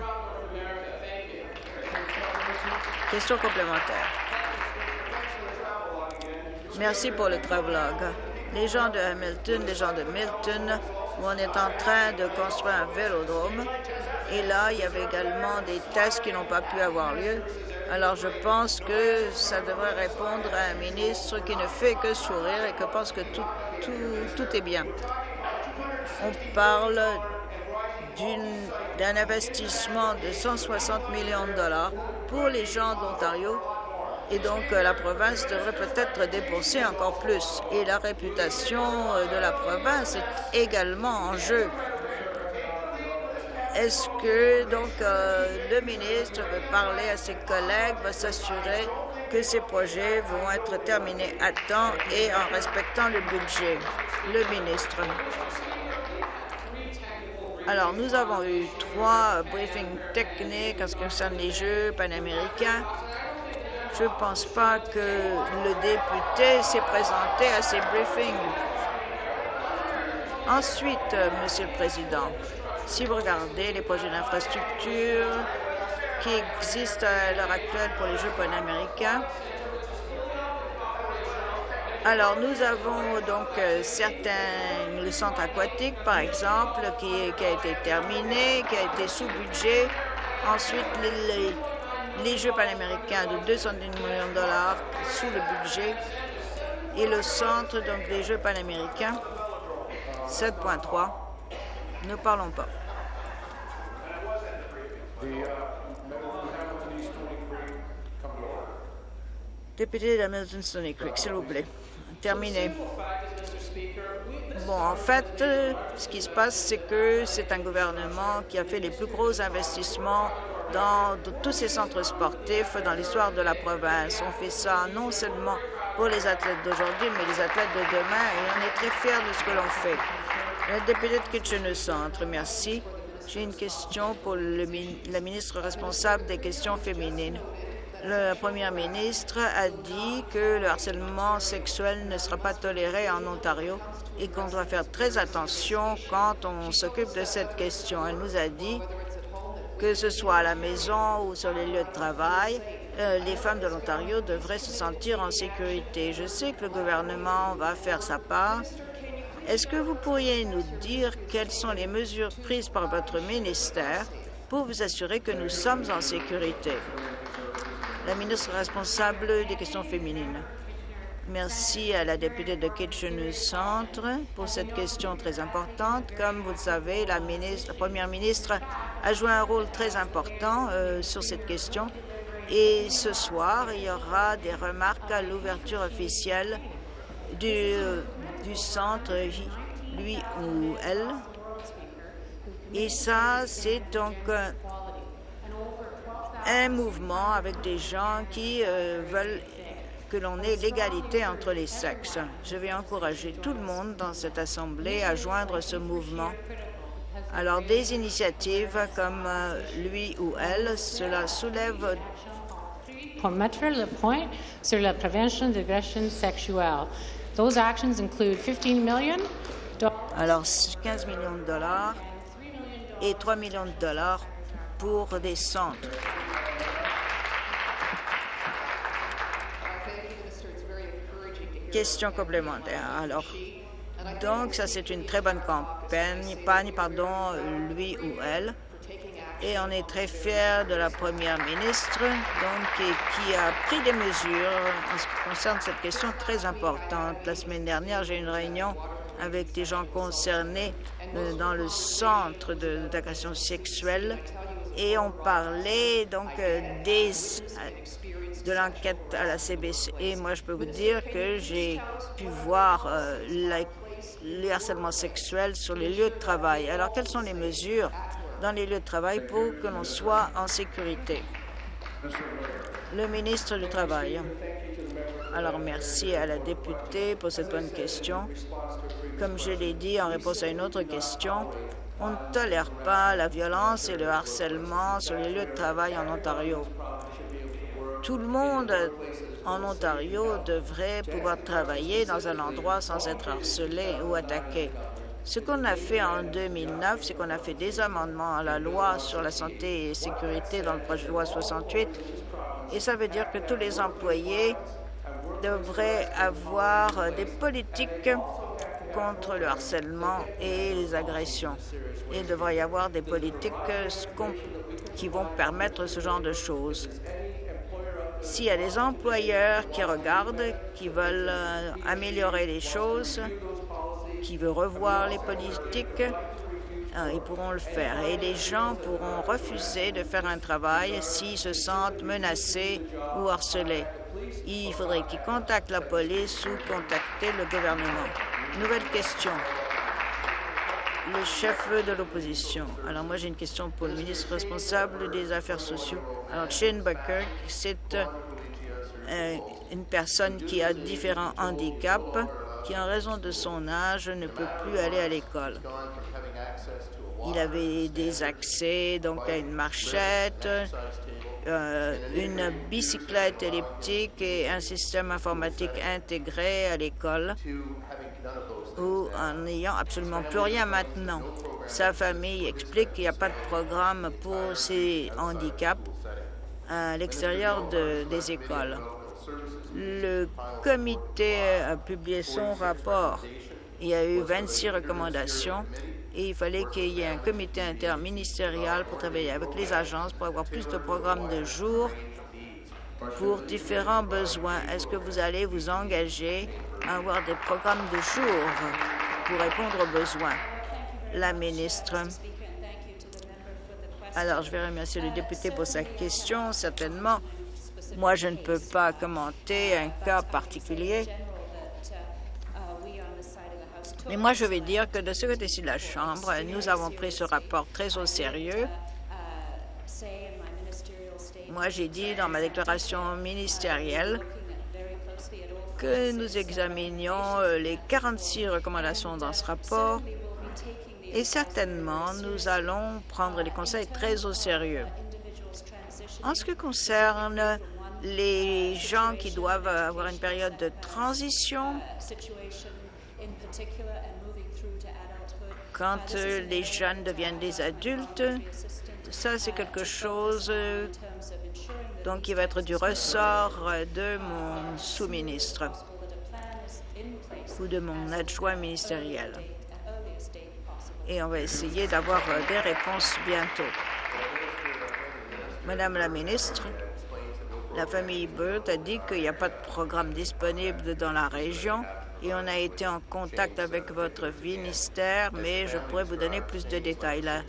Question complémentaire. Merci pour le travelogue. Les gens de Hamilton, les gens de Milton, où on est en train de construire un vélodrome. Et là, il y avait également des tests qui n'ont pas pu avoir lieu. Alors, je pense que ça devrait répondre à un ministre qui ne fait que sourire et qui pense que tout, tout, tout est bien. On parle d'un investissement de cent soixante millions de dollars pour les gens de l'Ontario. Et donc, la province devrait peut-être débourser encore plus. Et la réputation de la province est également en jeu. Est-ce que donc euh, le ministre veut parler à ses collègues, va s'assurer que ces projets vont être terminés à temps et en respectant le budget? Le ministre. Alors, nous avons eu trois briefings techniques en ce qui concerne les Jeux panaméricains. Je ne pense pas que le député s'est présenté à ces briefings. Ensuite, Monsieur le Président, si vous regardez les projets d'infrastructure qui existent à l'heure actuelle pour les Jeux panaméricains, alors nous avons donc euh, certains, le centre aquatique par exemple, qui, qui a été terminé, qui a été sous budget. Ensuite, les, les, les Jeux panaméricains de deux cent dix millions de dollars sous le budget. Et le centre donc des Jeux panaméricains, sept virgule trois, ne parlons pas. Député d'Hamilton Stony Creek, s'il vous plaît. Terminé. Bon, en fait, euh, ce qui se passe, c'est que c'est un gouvernement qui a fait les plus gros investissements dans de tous ces centres sportifs dans l'histoire de la province. On fait ça non seulement pour les athlètes d'aujourd'hui, mais les athlètes de demain, et on est très fiers de ce que l'on fait. Le député de Kitchener-Centre, merci. J'ai une question pour le, la ministre responsable des questions féminines. La première ministre a dit que le harcèlement sexuel ne sera pas toléré en Ontario et qu'on doit faire très attention quand on s'occupe de cette question. Elle nous a dit que ce soit à la maison ou sur les lieux de travail, euh, les femmes de l'Ontario devraient se sentir en sécurité. Je sais que le gouvernement va faire sa part. Est-ce que vous pourriez nous dire quelles sont les mesures prises par votre ministère pour vous assurer que nous sommes en sécurité? La ministre responsable des questions féminines. Merci à la députée de Kitchener-Centre pour cette question très importante. Comme vous le savez, la, ministre, la première ministre a joué un rôle très important euh, sur cette question. Et ce soir, il y aura des remarques à l'ouverture officielle du, du centre, lui ou elle. Et ça, c'est donc euh, un mouvement avec des gens qui euh, veulent que l'on ait l'égalité entre les sexes. Je vais encourager tout le monde dans cette Assemblée à joindre ce mouvement. Alors, des initiatives comme euh, lui ou elle, cela soulève... Pour mettre le point sur la prévention d'agression sexuelle. Those actions include fifteen million dollars. Alors, quinze millions de dollars et trois millions de dollars pour des centres. Question complémentaire. Alors, donc, ça, c'est une très bonne campagne, campagne, pardon, lui ou elle. Et on est très fiers de la première ministre, donc, qui, qui a pris des mesures en ce qui concerne cette question très importante. La semaine dernière, j'ai eu une réunion avec des gens concernés euh, dans le centre d'agression sexuelle et on parlait donc euh, des, de l'enquête à la C B C. Et moi, je peux vous dire que j'ai pu voir euh, la, le harcèlement sexuel sur les lieux de travail. Alors, quelles sont les mesures dans les lieux de travail pour que l'on soit en sécurité? Le ministre du Travail. Alors, merci à la députée pour cette bonne question. Comme je l'ai dit en réponse à une autre question, on ne tolère pas la violence et le harcèlement sur les lieux de travail en Ontario. Tout le monde en Ontario devrait pouvoir travailler dans un endroit sans être harcelé ou attaqué. Ce qu'on a fait en deux mille neuf, c'est qu'on a fait des amendements à la loi sur la santé et sécurité dans le projet de loi soixante-huit, et ça veut dire que tous les employés devraient avoir des politiques contre le harcèlement et les agressions. Et il devrait y avoir des politiques qui vont permettre ce genre de choses. S'il y a des employeurs qui regardent, qui veulent euh, améliorer les choses, qui veulent revoir les politiques, euh, ils pourront le faire. Et les gens pourront refuser de faire un travail s'ils se sentent menacés ou harcelés. Il faudrait qu'ils contactent la police ou contacter le gouvernement. Nouvelle question. Le chef de l'opposition. Alors moi, j'ai une question pour le ministre responsable des Affaires sociales. Alors, Shane Buckirk, c'est euh, une personne qui a différents handicaps, qui, en raison de son âge, ne peut plus aller à l'école. Il avait des accès donc à une marchette, euh, une bicyclette elliptique et un système informatique intégré à l'école, ou en n'ayant absolument plus rien maintenant. Sa famille explique qu'il n'y a pas de programme pour ces handicaps à l'extérieur de, des écoles. Le comité a publié son rapport. Il y a eu vingt-six recommandations et il fallait qu'il y ait un comité interministériel pour travailler avec les agences pour avoir plus de programmes de jour pour différents besoins. Est-ce que vous allez vous engager à avoir des programmes de jour pour répondre aux besoins? La ministre. Alors, je vais remercier le député pour sa question. Certainement, moi, je ne peux pas commenter un cas particulier, Mais moi, je vais dire que de ce côté-ci de la Chambre, nous avons pris ce rapport très au sérieux. Moi, j'ai dit dans ma déclaration ministérielle que nous examinions les quarante-six recommandations dans ce rapport et certainement, nous allons prendre les conseils très au sérieux. En ce qui concerne les gens qui doivent avoir une période de transition, quand les jeunes deviennent des adultes, ça c'est quelque chose donc qui va être du ressort de mon sous-ministre ou de mon adjoint ministériel. Et on va essayer d'avoir des réponses bientôt. Madame la ministre, la famille Burt a dit qu'il n'y a pas de programme disponible dans la région et on a été en contact avec votre ministère, mais je pourrais vous donner plus de détails. La,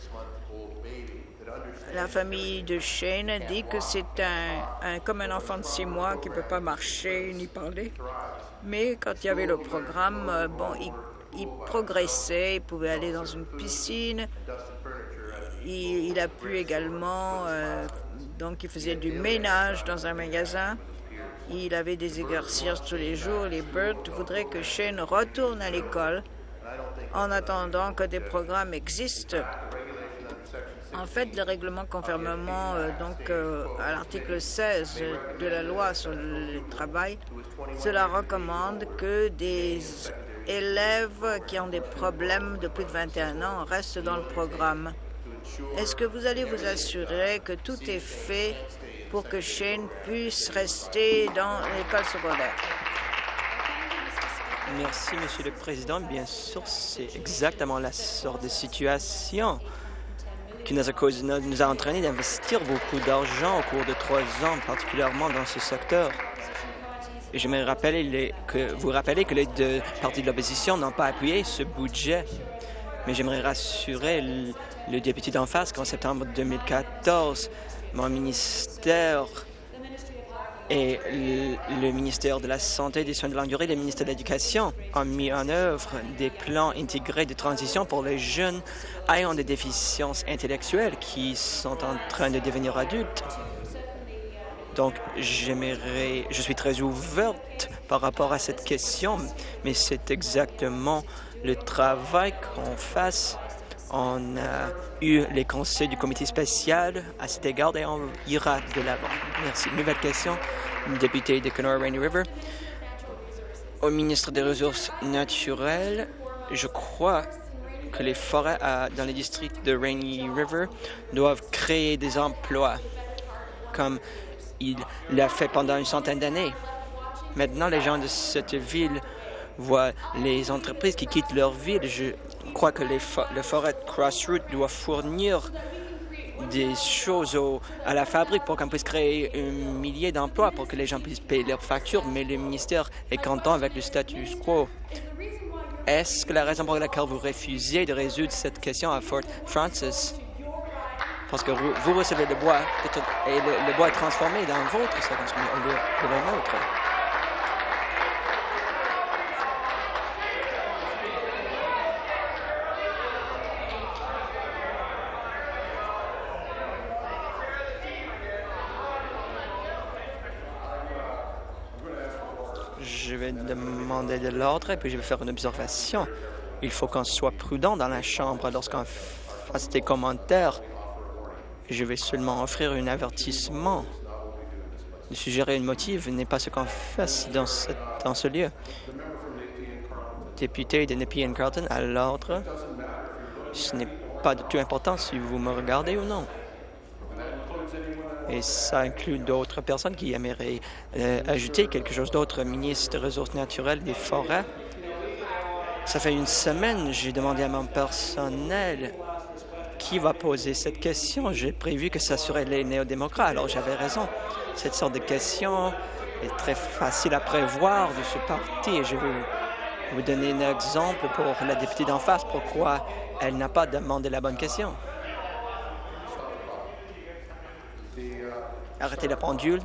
la famille de Shane a dit que c'est un, un, comme un enfant de six mois qui ne peut pas marcher ni parler. Mais quand il y avait le programme, bon, il, il progressait, il pouvait aller dans une piscine. Il, il a pu également, euh, donc il faisait du ménage dans un magasin. Il avait des exercices tous les jours. Les Burt voudraient que Shane retourne à l'école en attendant que des programmes existent. En fait, le règlement conformément euh, donc euh, à l'article seize de la loi sur le travail, cela recommande que des élèves qui ont des problèmes de plus de vingt et un ans restent dans le programme. Est-ce que vous allez vous assurer que tout est fait pour que Shane puisse rester dans l'école secondaire? Merci, Monsieur le Président. Bien sûr, c'est exactement la sorte de situation qui nous a, causé, nous a entraîné d'investir beaucoup d'argent au cours de trois ans, particulièrement dans ce secteur. Et je me rappelle les, que vous rappelez que les deux partis de l'opposition n'ont pas appuyé ce budget. Mais j'aimerais rassurer le, le député d'en face qu'en septembre deux mille quatorze, mon ministère et le, le ministère de la Santé et des Soins de longue durée et le ministère de l'Éducation ont mis en œuvre des plans intégrés de transition pour les jeunes ayant des déficiences intellectuelles qui sont en train de devenir adultes. Donc, j'aimerais, je suis très ouverte par rapport à cette question, mais c'est exactement le travail qu'on fasse. On a eu les conseils du comité spécial à cet égard et on ira de l'avant. Merci. Nouvelle question, député de Kenora-Rainy River. Au ministre des Ressources naturelles, je crois que les forêts à, dans les districts de Rainy River doivent créer des emplois, comme il l'a fait pendant une centaine d'années. Maintenant, les gens de cette ville voient les entreprises qui quittent leur ville. Je crois que les fo le forêt Crossroute doit fournir des choses au, à la fabrique pour qu'on puisse créer un millier d'emplois pour que les gens puissent payer leurs factures, mais le ministère est content avec le status quo. Est-ce que la raison pour laquelle vous refusiez de résoudre cette question à Fort Frances, parce que vous, vous recevez le bois et le, le bois est transformé dans votre circonscription au lieu de la nôtre? Je vais demander de l'ordre et puis je vais faire une observation. Il faut qu'on soit prudent dans la Chambre lorsqu'on fasse des commentaires. Je vais seulement offrir un avertissement. De suggérer une motive n'est pas ce qu'on fait dans, cette, dans ce lieu. Député de Nepean Carleton, à l'ordre. Ce n'est pas de tout important si vous me regardez ou non. Et ça inclut d'autres personnes qui aimeraient euh, ajouter quelque chose d'autre. Ministre des Ressources naturelles et des Forêts. Ça fait une semaine, j'ai demandé à mon personnel qui va poser cette question. J'ai prévu que ça serait les néo-démocrates, alors j'avais raison. Cette sorte de question est très facile à prévoir de ce parti. Et je vais vous donner un exemple pour la députée d'en face, pourquoi elle n'a pas demandé la bonne question. Arrêtez la pendule.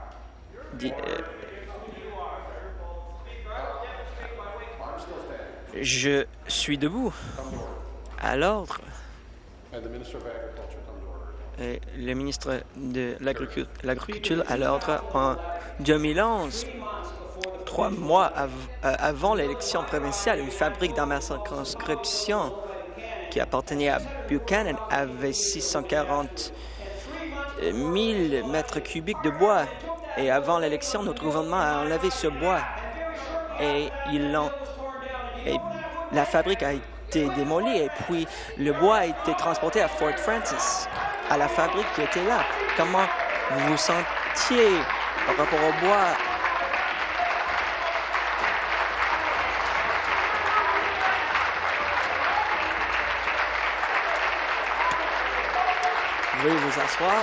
Dis, euh, Je suis debout. À l'ordre. Et le ministre de l'Agriculture à l'ordre en deux mille onze. Trois mois av avant l'élection provinciale, une fabrique dans ma circonscription qui appartenait à Buchanan avait six cent quarante mille mètres cubiques de bois. Et avant l'élection, notre gouvernement a enlevé ce bois. Et ils l'ont. Et la fabrique a été démolie et puis le bois a été transporté à Fort Frances, à la fabrique qui était là. Comment vous vous sentiez par rapport au bois? Veuillez vous asseoir.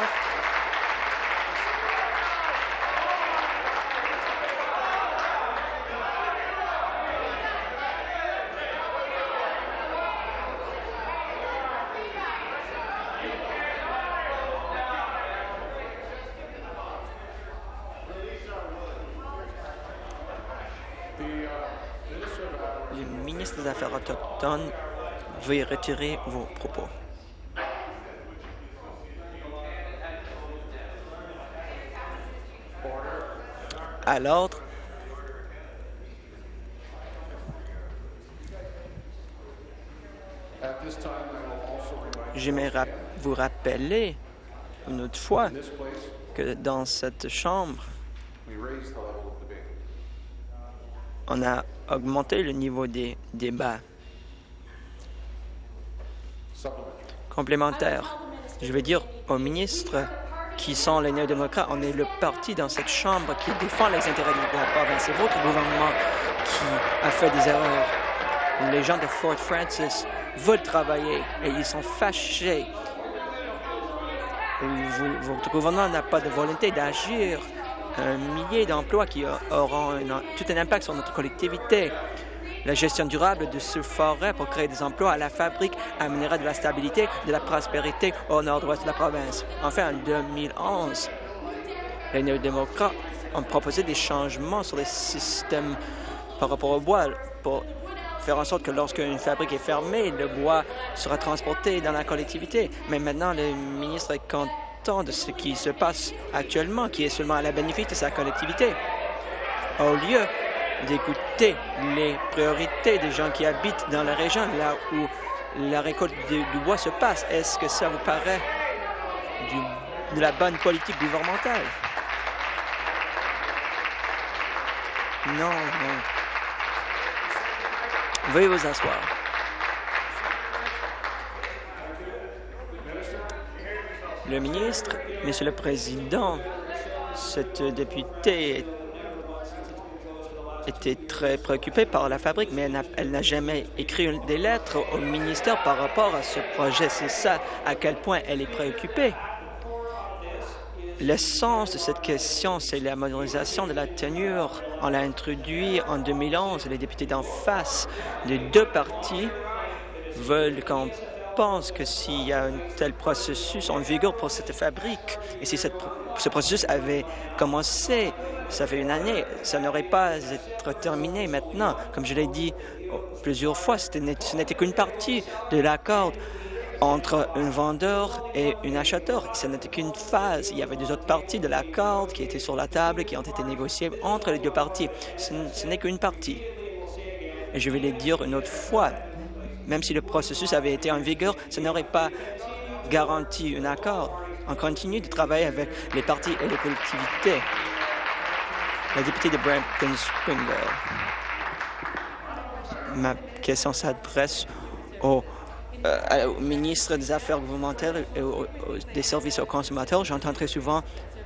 Le ministre des Affaires autochtones, veuillez retirer vos propos. À l'ordre. J'aimerais rap vous rappeler une autre fois que dans cette chambre, on a augmenté le niveau des débats. Complémentaire. Je vais dire au ministre qui sont les néo-démocrates, on est le parti dans cette chambre qui défend les intérêts de la province. C'est votre gouvernement qui a fait des erreurs. Les gens de Fort Frances veulent travailler et ils sont fâchés. Vous, votre gouvernement n'a pas de volonté d'agir. Un millier d'emplois qui auront un, tout un impact sur notre collectivité. La gestion durable de ce forêt pour créer des emplois à la fabrique amènera de la stabilité, de la prospérité au nord-ouest de la province. Enfin, en deux mille onze, les néo-démocrates ont proposé des changements sur les systèmes par rapport au bois pour faire en sorte que lorsqu'une fabrique est fermée, le bois sera transporté dans la collectivité. Mais maintenant, le ministre est content de ce qui se passe actuellement, qui est seulement à la bénéfice de sa collectivité. Au lieu d'écouter les priorités des gens qui habitent dans la région, là où la récolte du, du bois se passe, est-ce que ça vous paraît du, de la bonne politique gouvernementale? Non, non. Veuillez vous asseoir. Le ministre, Monsieur le Président, cette députée était très préoccupée par la fabrique, mais elle n'a jamais écrit des lettres au ministère par rapport à ce projet. C'est ça à quel point elle est préoccupée. L'essence de cette question, c'est la modernisation de la tenure. On l'a introduit en deux mille onze. Les députés d'en face des deux partis veulent qu'on pense que s'il y a un tel processus en vigueur pour cette fabrique, et si cette, ce processus avait commencé, ça fait une année, ça n'aurait pas été terminé maintenant. Comme je l'ai dit plusieurs fois, ce n'était qu'une partie de l'accord entre un vendeur et un acheteur. Ce n'était qu'une phase. Il y avait des autres parties de l'accord qui étaient sur la table, qui ont été négociées entre les deux parties. Ce, ce n'est qu'une partie. Et je vais le dire une autre fois. Même si le processus avait été en vigueur, ça n'aurait pas garanti un accord. On continue de travailler avec les partis et les collectivités. La députée de Brampton-Springvale. Ma question s'adresse au, euh, au ministre des Affaires gouvernementales et au, au, des services aux consommateurs. J'entends très souvent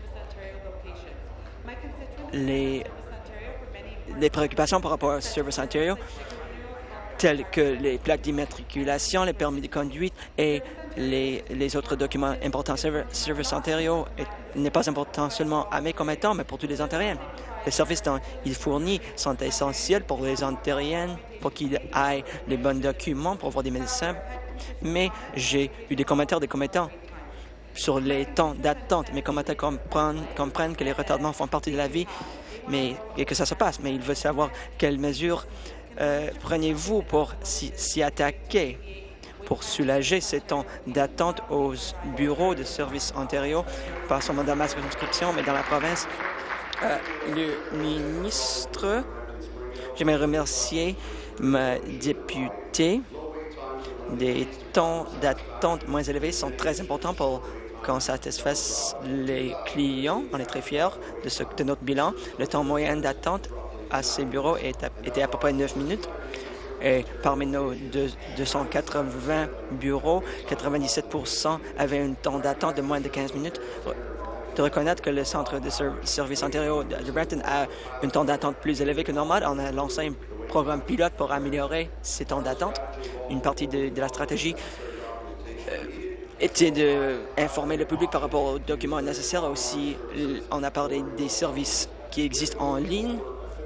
les, les préoccupations par rapport à Service Ontario, tels que les plaques d'immatriculation, les permis de conduite et les, les autres documents importants. Service Ontario n'est pas important seulement à mes commettants, mais pour tous les Ontariens. Les services dont il fournit sont essentiels pour les Ontariens, pour qu'ils aient les bons documents pour avoir des médecins. Mais j'ai eu des commentaires des commettants sur les temps d'attente. Mes commettants comprennent, comprennent que les retardements font partie de la vie mais, et que ça se passe, mais ils veulent savoir quelles mesures euh, prenez-vous pour s'y attaquer, pour soulager ces temps d'attente aux bureaux de Services Ontario, pas seulement dans ma circonscription, mais dans la province? Euh, le ministre, j'aimerais remercier ma députée. Des temps d'attente moins élevés sont très importants pour qu'on satisfasse les clients. On est très fiers de, ce, de notre bilan. Le temps moyen d'attente à ces bureaux est à, était à peu près neuf minutes. Et parmi nos deux, deux cent quatre-vingts bureaux, quatre-vingt-dix-sept pour cent avaient un temps d'attente de moins de quinze minutes. De reconnaître que le Centre de services Ontario de Brampton a un temps d'attente plus élevé que normal, on a lancé un programme pilote pour améliorer ces temps d'attente. Une partie de, de la stratégie euh, était d'informer le public par rapport aux documents nécessaires. Aussi, on a parlé des services qui existent en ligne.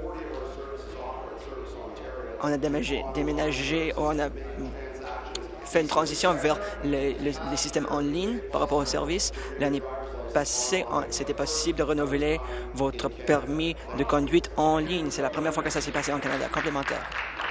On a déménagé, déménagé on a fait une transition vers les, les, les systèmes en ligne par rapport aux services. L'année passée, c'était possible de renouveler votre permis de conduite en ligne. C'est la première fois que ça s'est passé en Canada. Complémentaire.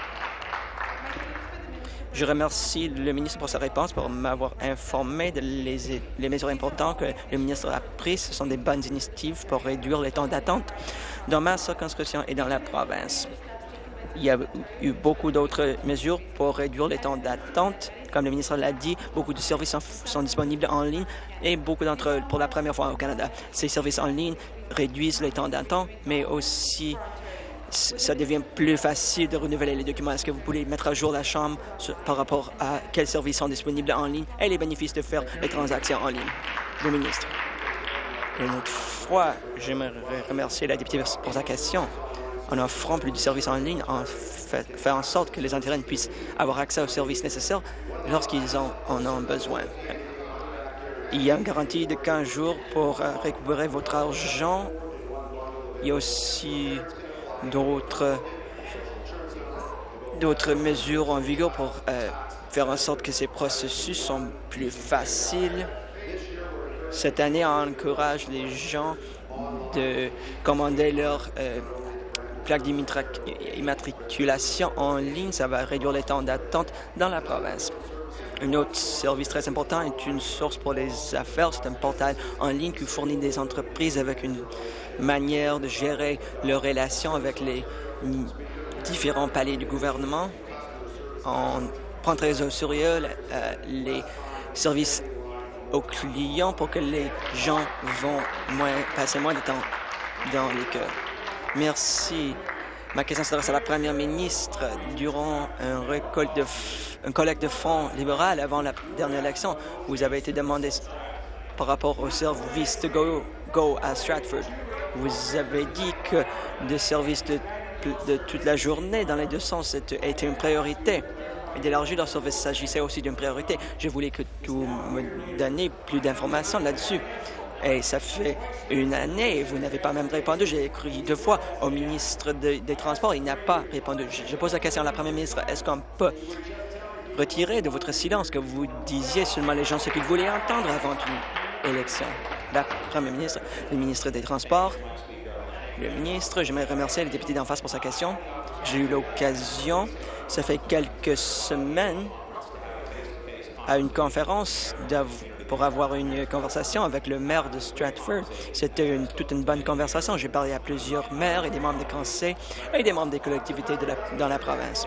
Je remercie le ministre pour sa réponse, pour m'avoir informé de les, les mesures importantes que le ministre a prises. Ce sont des bonnes initiatives pour réduire les temps d'attente dans ma circonscription et dans la province. Il y a eu beaucoup d'autres mesures pour réduire les temps d'attente. Comme le ministre l'a dit, beaucoup de services sont, sont disponibles en ligne et beaucoup d'entre eux pour la première fois au Canada. Ces services en ligne réduisent les temps d'attente, mais aussi ça devient plus facile de renouveler les documents. Est-ce que vous pouvez mettre à jour la Chambre sur, par rapport à quels services sont disponibles en ligne et les bénéfices de faire les transactions en ligne? Le ministre. Une autre fois, j'aimerais remercier la députée pour sa question. En offrant plus de services en ligne, on fait, fait en sorte que les Ontariens puissent avoir accès aux services nécessaires lorsqu'ils en, en ont besoin. Il y a une garantie de quinze jours pour euh, récupérer votre argent. Il y a aussi d'autres d'autres mesures en vigueur pour euh, faire en sorte que ces processus sont plus faciles. Cette année, on encourage les gens de commander leur euh, plaque d'immatriculation en ligne. Ça va réduire les temps d'attente dans la province. Un autre service très important est une source pour les affaires. C'est un portail en ligne qui fournit des entreprises avec une manière de gérer leurs relations avec les différents paliers du gouvernement. On prend très au sérieux euh, les services aux clients pour que les gens vont moins, passer moins de temps dans les cœurs. Merci. Ma question s'adresse à la première ministre. Durant un, récolte de un collecte de fonds libéral avant la dernière élection, vous avez été demandé par rapport au service de Go, Go à Stratford. Vous avez dit que des services de, de toute la journée dans les deux sens était une priorité. Et d'élargir leur service s'agissait aussi d'une priorité. Je voulais que vous me donniez plus d'informations là-dessus. Et ça fait une année et vous n'avez pas même répondu. J'ai écrit deux fois au ministre de, des Transports. Il n'a pas répondu. Je, je pose la question à la première ministre. Est-ce qu'on peut retirer de votre silence que vous disiez seulement les gens ce qu'ils voulaient entendre avant une élection? La première ministre, le ministre des Transports. Le ministre, j'aimerais remercier le député d'en face pour sa question. J'ai eu l'occasion, ça fait quelques semaines, à une conférence pour avoir une conversation avec le maire de Stratford. C'était une, toute une bonne conversation. J'ai parlé à plusieurs maires et des membres des conseils et des membres des collectivités de la, dans la province.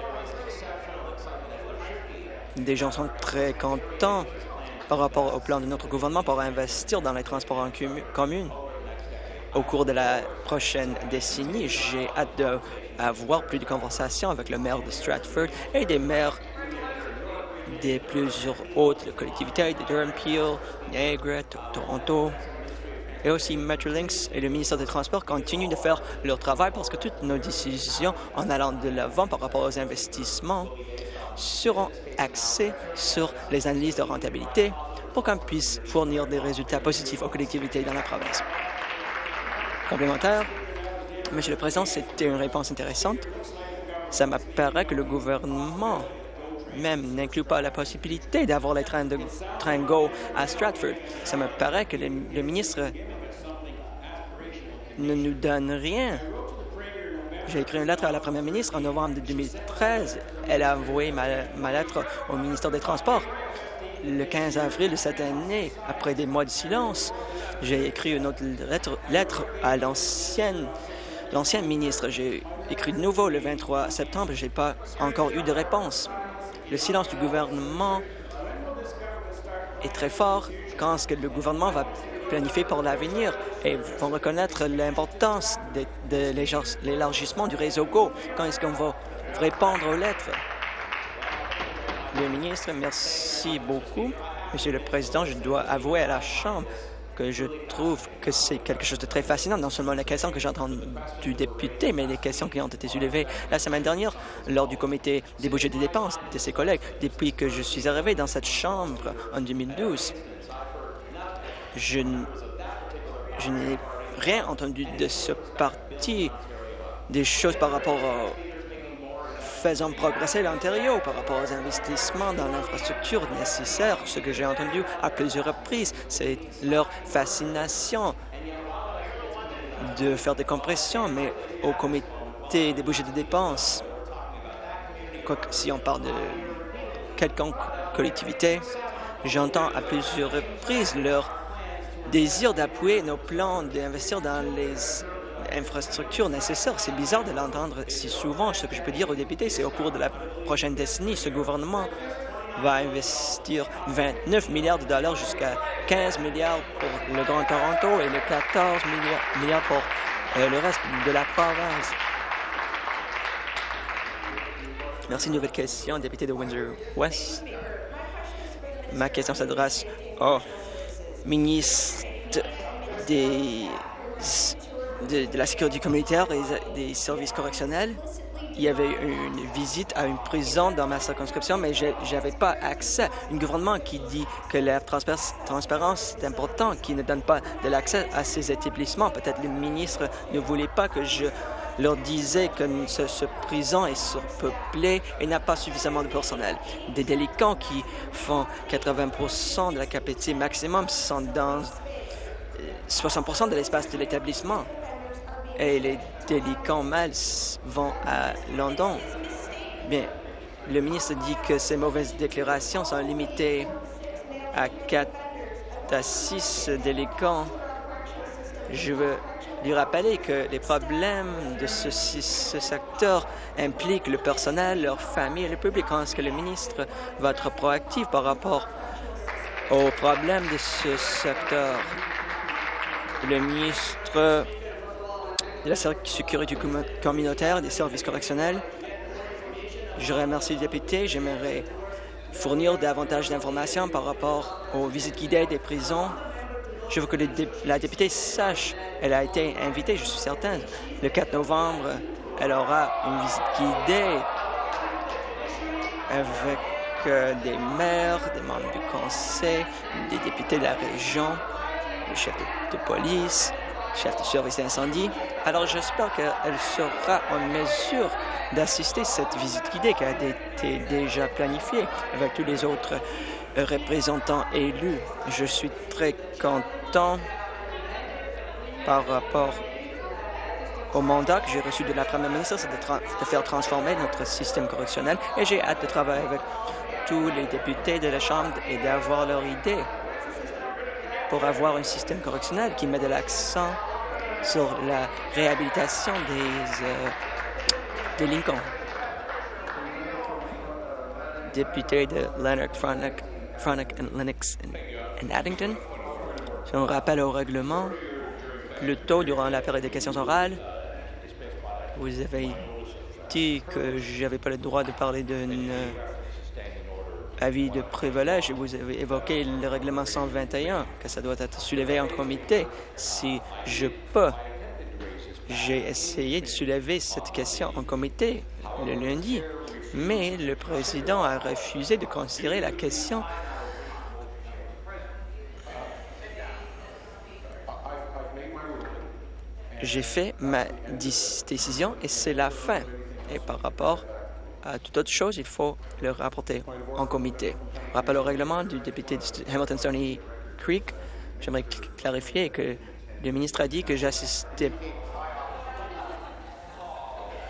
Des gens sont très contents par rapport au plan de notre gouvernement pour investir dans les transports en commun. Au cours de la prochaine décennie, j'ai hâte d'avoir plus de conversations avec le maire de Stratford et des maires des plusieurs autres collectivités de Durham, Peel, Niagara, Toronto. Et aussi Metrolinx et le ministère des Transports continuent de faire leur travail parce que toutes nos décisions en allant de l'avant par rapport aux investissements seront axées sur les analyses de rentabilité pour qu'on puisse fournir des résultats positifs aux collectivités dans la province. Complémentaire, Monsieur le Président, c'était une réponse intéressante. Ça m'apparaît que le gouvernement même n'inclut pas la possibilité d'avoir les trains de train Go à Stratford. Ça me paraît que le, le ministre ne nous donne rien J'ai écrit une lettre à la première ministre en novembre de deux mille treize. Elle a envoyé ma, ma lettre au ministère des Transports. Le quinze avril de cette année, après des mois de silence, j'ai écrit une autre lettre, lettre à l'ancienne l'ancienne ministre. J'ai écrit de nouveau le vingt-trois septembre. Je n'ai pas encore eu de réponse. Le silence du gouvernement est très fort quand ce que le gouvernement va planifier pour l'avenir et vont reconnaître l'importance de, de l'élargissement du réseau G O. Quand est-ce qu'on va répondre aux lettres? Le ministre, merci beaucoup. Monsieur le Président, je dois avouer à la Chambre que je trouve que c'est quelque chose de très fascinant, non seulement les questions que j'ai entendues du député, mais les questions qui ont été soulevées la semaine dernière lors du comité des budgets des dépenses de ses collègues. Depuis que je suis arrivé dans cette Chambre en deux mille douze, je, je n'ai rien entendu de ce parti, des choses par rapport à faisant progresser l'Ontario par rapport aux investissements dans l'infrastructure nécessaire. Ce que j'ai entendu à plusieurs reprises, c'est leur fascination de faire des compressions, mais au comité des budgets de dépenses, quoique si on parle de quelconque collectivité, j'entends à plusieurs reprises leur désir d'appuyer nos plans d'investir dans les infrastructures nécessaires. C'est bizarre de l'entendre si souvent. Ce que je peux dire aux députés, c'est au cours de la prochaine décennie, ce gouvernement va investir vingt-neuf milliards de dollars jusqu'à quinze milliards pour le Grand Toronto et le quatorze milliards pour euh, le reste de la province. Merci. Nouvelle question, député de Windsor-West. Ma question s'adresse au ministre des De, de la sécurité communautaire et des services correctionnels. Il y avait une visite à une prison dans ma circonscription, mais je n'avais pas accès. Un gouvernement qui dit que la transparence est importante, qui ne donne pas de l'accès à ces établissements. Peut-être le ministre ne voulait pas que je leur disais que ce, ce prison est surpeuplé et n'a pas suffisamment de personnel. Des délinquants qui font quatre-vingts pour cent de la capacité maximum sont dans soixante pour cent de l'espace de l'établissement. Et les délinquants mâles vont à London. Bien, le ministre dit que ces mauvaises déclarations sont limitées à quatre à six délinquants. Je veux lui rappeler que les problèmes de ce, ce secteur impliquent le personnel, leurs familles et le public. Quand est-ce que le ministre va être proactif par rapport aux problèmes de ce secteur? Le ministre de la sécurité communautaire et des services correctionnels. Je remercie le député. J'aimerais fournir davantage d'informations par rapport aux visites guidées des prisons. Je veux que le dé la députée sache, elle a été invitée, je suis certain. Le quatre novembre, elle aura une visite guidée avec euh, des maires, des membres du conseil, des députés de la région, le chef de, de police, chef de service d'incendie. Alors, j'espère qu'elle sera en mesure d'assister à cette visite guidée qui a été déjà planifiée avec tous les autres représentants élus. Je suis très content par rapport au mandat que j'ai reçu de la première ministre, c'est de, de faire transformer notre système correctionnel et j'ai hâte de travailler avec tous les députés de la Chambre et d'avoir leur idée pour avoir un système correctionnel qui met de l'accent sur la réhabilitation des euh, délinquants. Député de Lanark, Frontenac, Frontenac and Lennox and Addington. Si on rappelle au règlement, plus tôt durant la période des questions orales, vous avez dit que je n'avais pas le droit de parler d'un euh, avis de privilège et vous avez évoqué le règlement cent vingt et un, que ça doit être soulevé en comité. Si je peux, j'ai essayé de soulever cette question en comité le lundi, mais le président a refusé de considérer la question. J'ai fait ma décision et c'est la fin. Et par rapport à toute autre chose, il faut le rapporter en comité. Rappel au règlement du député de Hamilton Stony Creek, j'aimerais clarifier que le ministre a dit que j'assistais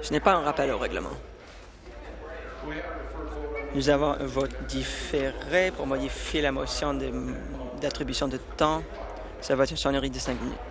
Ce n'est pas un rappel au règlement. Nous avons un vote différé pour modifier la motion d'attribution de, de temps. Ça va être une sonnerie de cinq minutes.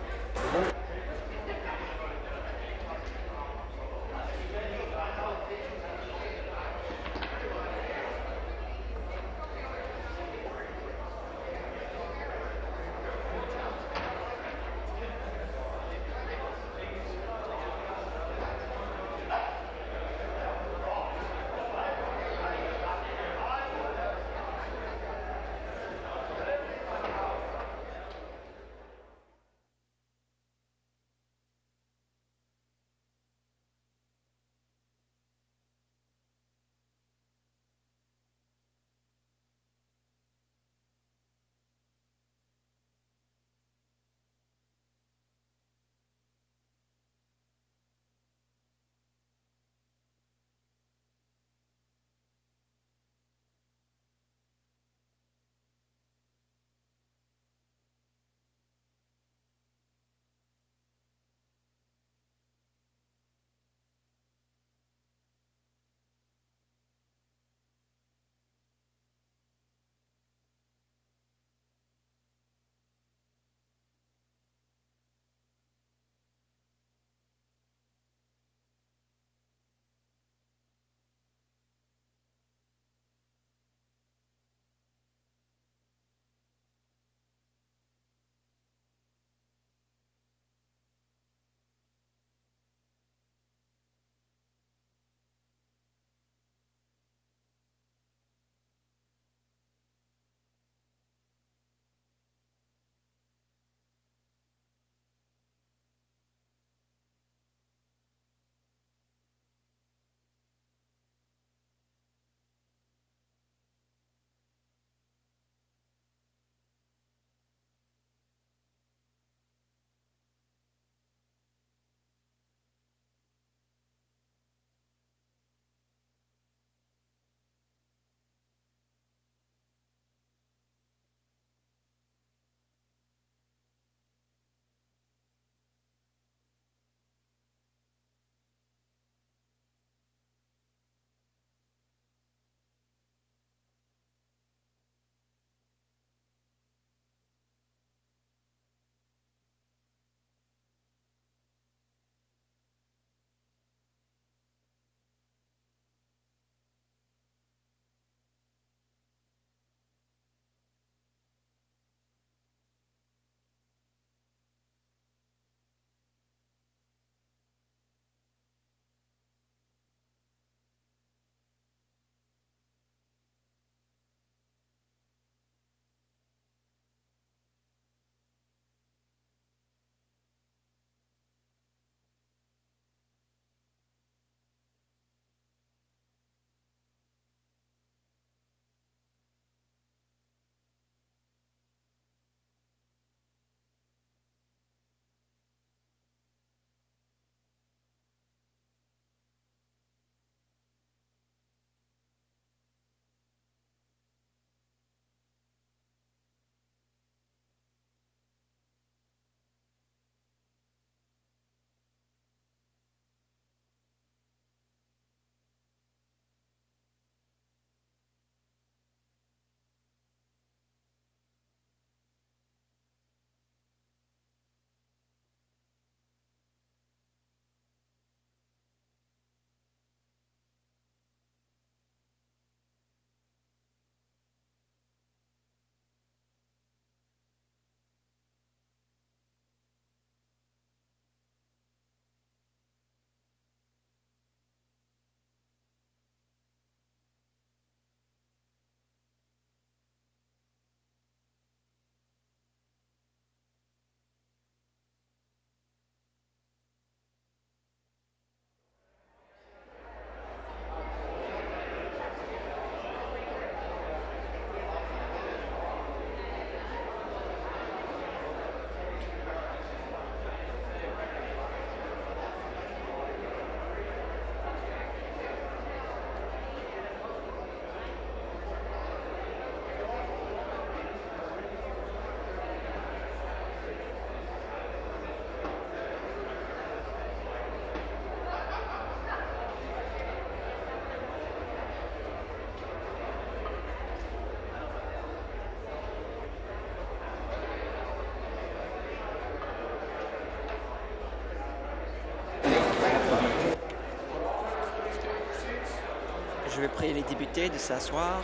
je vais prier les députés de s'asseoir.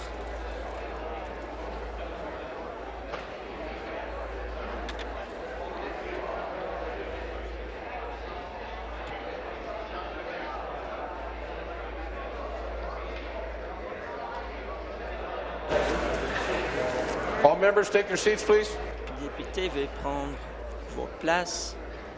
All members, take your seats, please. Les députés, veuillez prendre vos places.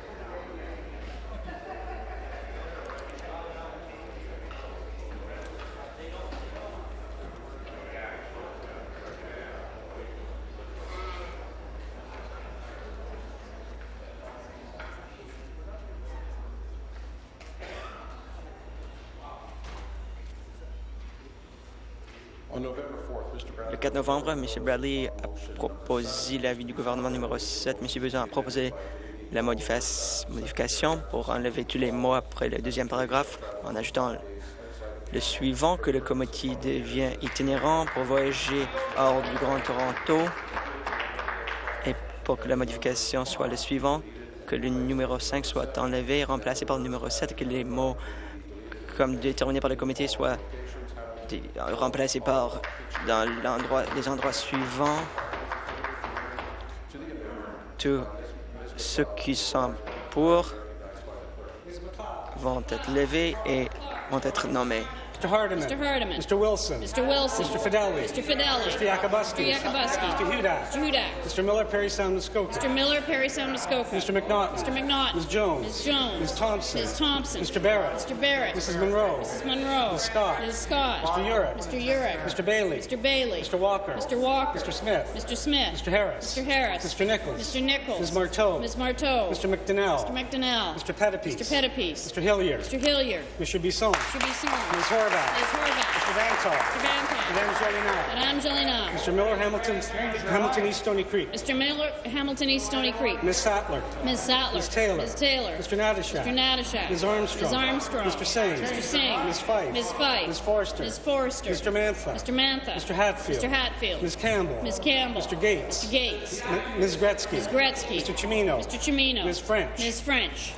Le quatre novembre, M. Bradley a proposé l'avis du gouvernement numéro sept. M. Buzyn a proposé la modification pour enlever tous les mots après le deuxième paragraphe en ajoutant le suivant, que le comité devient itinérant pour voyager hors du Grand Toronto, et pour que la modification soit le suivant, que le numéro cinq soit enlevé et remplacé par le numéro sept, que les mots comme déterminés par le comité soient remplacés par dans l'endroit, les endroits suivants. Tous ceux qui sont pour vont être levés et vont être nommés. Mister Hardiman. Mister Hardiman. Mister Wilson. Mister Wilson. Mister Fidelli. Mister Fidelli. Mister Yakubuski. Mister Yakubuski. Mister Hudak. Mister Hudak. Mister Miller, Perry Sound, Muskoka. Mister Miller, Perry Sound, Muskoka. Mister McNaughton. Mister McNaughton. Miz Jones. Miz Jones. Miz Thompson. Miz Thompson. Mister Barrett. Mister Barrett. Missus Monroe. Missus Monroe. Miz Scott. Miz Scott. Mister Urich. Mister Urich. Mister Bailey. Mister Bailey. Mister Walker. Mister Walker. Mister Smith. Mister Smith. Mister Harris. Mister Harris. Mister Nichols. Mister Nichols. Miz Marteau. Miz Marteau. Mister McDonnell. Mister McDonnell. Mister Pettipies. Mister Pettipies. Mister Hilliard. Mister Hilliard. Mister Bisson. Mister Bisson. Miz Horvath. Miz Horvath. Mister Vantal. Mister Bancroft. Madame Jolina. Madame Jolina. Mister Miller, Hamilton, Hamilton East Stony Creek. Mister Miller, Hamilton East Stony Creek. Miss Sattler. Miz Sattler. Miz Taylor. Miz Taylor. Mister Natashak. Mister Natashak. Miz Armstrong. Miz Armstrong. Mister Singh. Mister Singh. Miz Fife. Miz Fife. Miz Forster. Miz Forster. Mister Mantha. Mister Mantha. Mister Hatfield. Mister Hatfield. Miz Campbell. Miz Campbell. Mister Gates. Mister Gates. M Miz Gretzky. Miz Gretzky. Mister Chimino. Mister Chimino. Miz French. Miz French.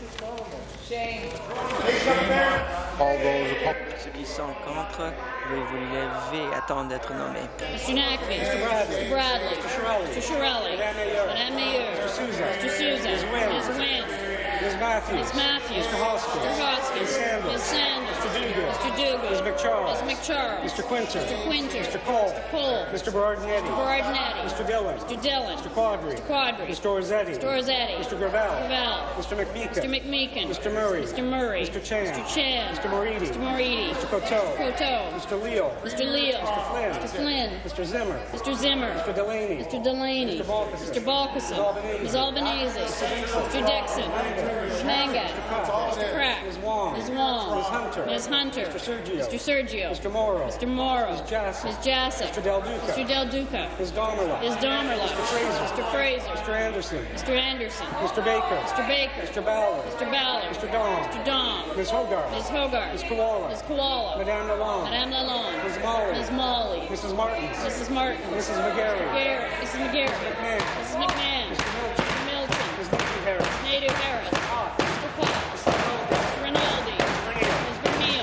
All those opposed. Ceux qui sont contre, veuillez vous lever et attendre d'être nommés. Mister Nacby. Mister Bradley. Mister Bradley. Mister Shirelli. Mister Shirelli. Madame Mayor. Madame Mayor. Mister Souza. Mister Souza. Miz Wynn. Miz Wynn. Miz Matthews. Miz Matthews. Mister Hoskins. Mister Hoskins. Miz Sanders. Miz Sanders. Mister Dugan. Mister Dugan. Miz McCharles. Miz McCharles. Mister Quinter. Mister Quinter. Mister Cole. Mister Cole. Mister Berardinetti. Mister Berardinetti. Mister Dillon. Mister Dillon. Mister Quadri. Mister Quadri. Mister Orzetti. Mister Orzetti. Mister Gravel. Gravel. Mister McMeekin. Mister McMeekin. Mister Murray. Mister Murray. Mister Chan. Mister Chan. Mister Moridi. Mister Moridi. Mister Coteau. Coteau. Mister Leo. Mister Leo. Mister Flynn. Mister Flynn. Mister Zimmer. Mister Zimmer. Mister Delaney. Mister Delaney. Mister Balkison. Mister Balkison. Miz Miz Albanese. Mister Dixon. Miz Manga. Mister Crack. Miz Wong. Miz Wong. Miz Hunter. Miz Hunter. Mister Sergio. Mister Sergio. Mister Morrow. Mister Morrow. Miz Jassy. Miz Jassy. Mister Del Duca. Mister Del Duca. Miz Domerla. Miz Domerla. Mister Fraser. Mister Fraser. Mister Anderson. Mister Anderson. Mister Baker. Mister Baker. Mister Ballard. Mister Ballard. Mister Dom. Mister Dom. Miz Hogarth. Miz Hogarth. Miz Koala. Miz Koala. Madame Lalonde. Madame Lalonde. Miz Molly. Miz Molly. Missus Martins. Missus Martin. Missus McGarry. Garrett. Missus McGarrett. McMahon. Missus McMahon. Mister Milton. Mister Milton. Miz Nancy Harris. Native Harris. Potts. Mister Potts. Mister Rinaldi. Mister Neal.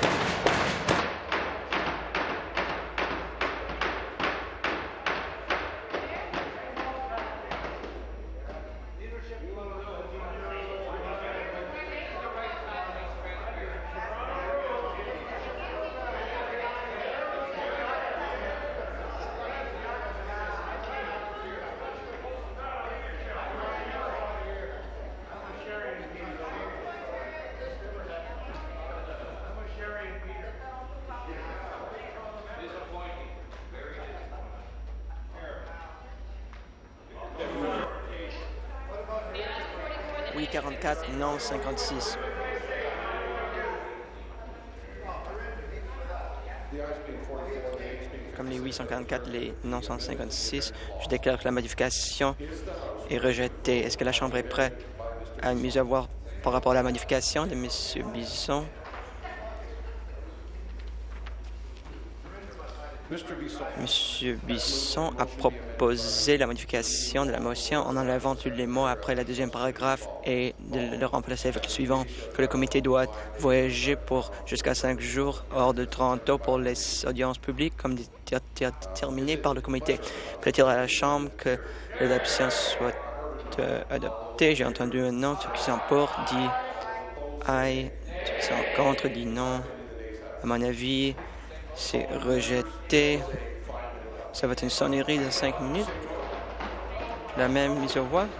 Oui, quarante-quatre, non, cinquante-six. Comme les oui cent quarante-quatre, les non cent cinquante-six, je déclare que la modification est rejetée. Est-ce que la Chambre est prête à mieux avoir par rapport à la modification de M. Bisson? M. Bisson a proposé la modification de la motion en enlevant tous les mots après la deuxième paragraphe et de le remplacer avec le suivant, que le comité doit voyager pour jusqu'à cinq jours hors de Toronto pour les audiences publiques comme déterminé par le comité. Plaît-il à la Chambre que l'adoption soit euh, adoptée? J'ai entendu un non. Ceux qui sont pour dit aye. Ceux qui sont contre dit non. À mon avis, c'est rejeté. Ça va être une sonnerie de cinq minutes. La même mise au voix.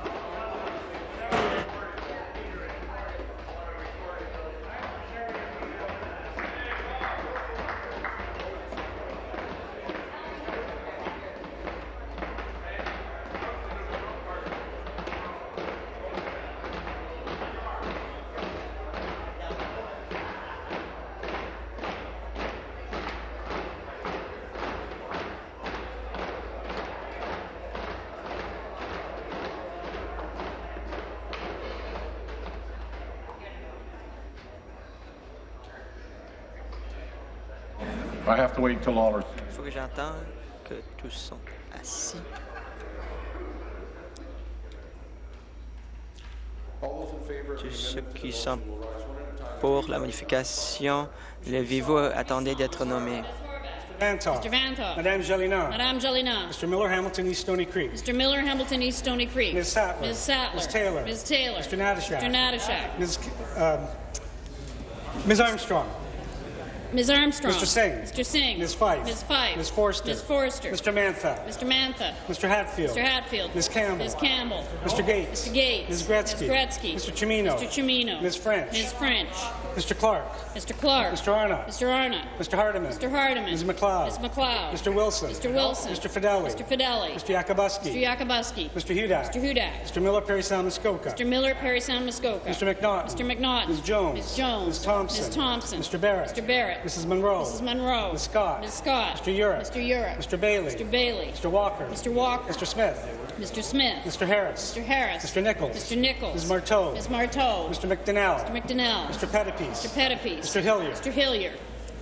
I have to wait until all are... Il faut que j'entende que tous sont assis. Tous ceux qui sont pour la modification, levez-vous, attendez d'être nommés. Vantoff. Mister Vantoff. Madame Jelena. Madame Jelena. Mister Miller, Hamilton East Stony Creek. Mister Miller, Hamilton East Stony Creek. Miz Sattler. Miz Sattler. Miz Taylor. Miz Taylor. Mister Natashak. Mister Natashak. Miz Um, Miz Armstrong. Miz Armstrong. Mister Singh. Mister Singh. Miz Fife. Miz Fife. Miz Forster. Miz Forster. Mister Mantha. Mister Mantha. Mister Hatfield. Mister Hatfield. Miz Campbell. Miz Campbell. Mister Gates. Mister Gates. Miz Gretzky. Miz Gretzky. Mister Chimino. Mister Chimino. Miz French. Miz French. Mister Clark. Mister Clark. Mister Arnott. Mister Arnott. Mister Hardiman. Mister Hardiman. Miz McLeod. Miz McLeod. Mister Wilson. Mister Wilson. Mister Fidelli. Mister Fidelli. Mister Yakubuski. Mister Yakubuski. Mister Hudak. Mister Hudak. Mister Miller, Perry Sound, Muskoka. Mister Miller, Perry Sound, Muskoka. Mister McNaughton. Mister McNaughton. Miz Jones. Miz Jones. Miz Thompson. Miz Thompson. Mister Barrett. Mister Barrett. Missus Monroe. Missus Monroe. Miz Scott. Miz Scott. Mister Europe. Mister Europe. Mister Bailey. Mister Bailey. Mister Walker. Mister Walker. Mister Smith. Mister Smith. Mister Harris. Mister Harris. Mister Nichols. Mister Nichols. Miz Marteau. Miz Marteau. Mister McDonnell. Mister McDonnell. Mister Pettipies. Mister Pettipies. Mister Hilliard. Mister Hilliard.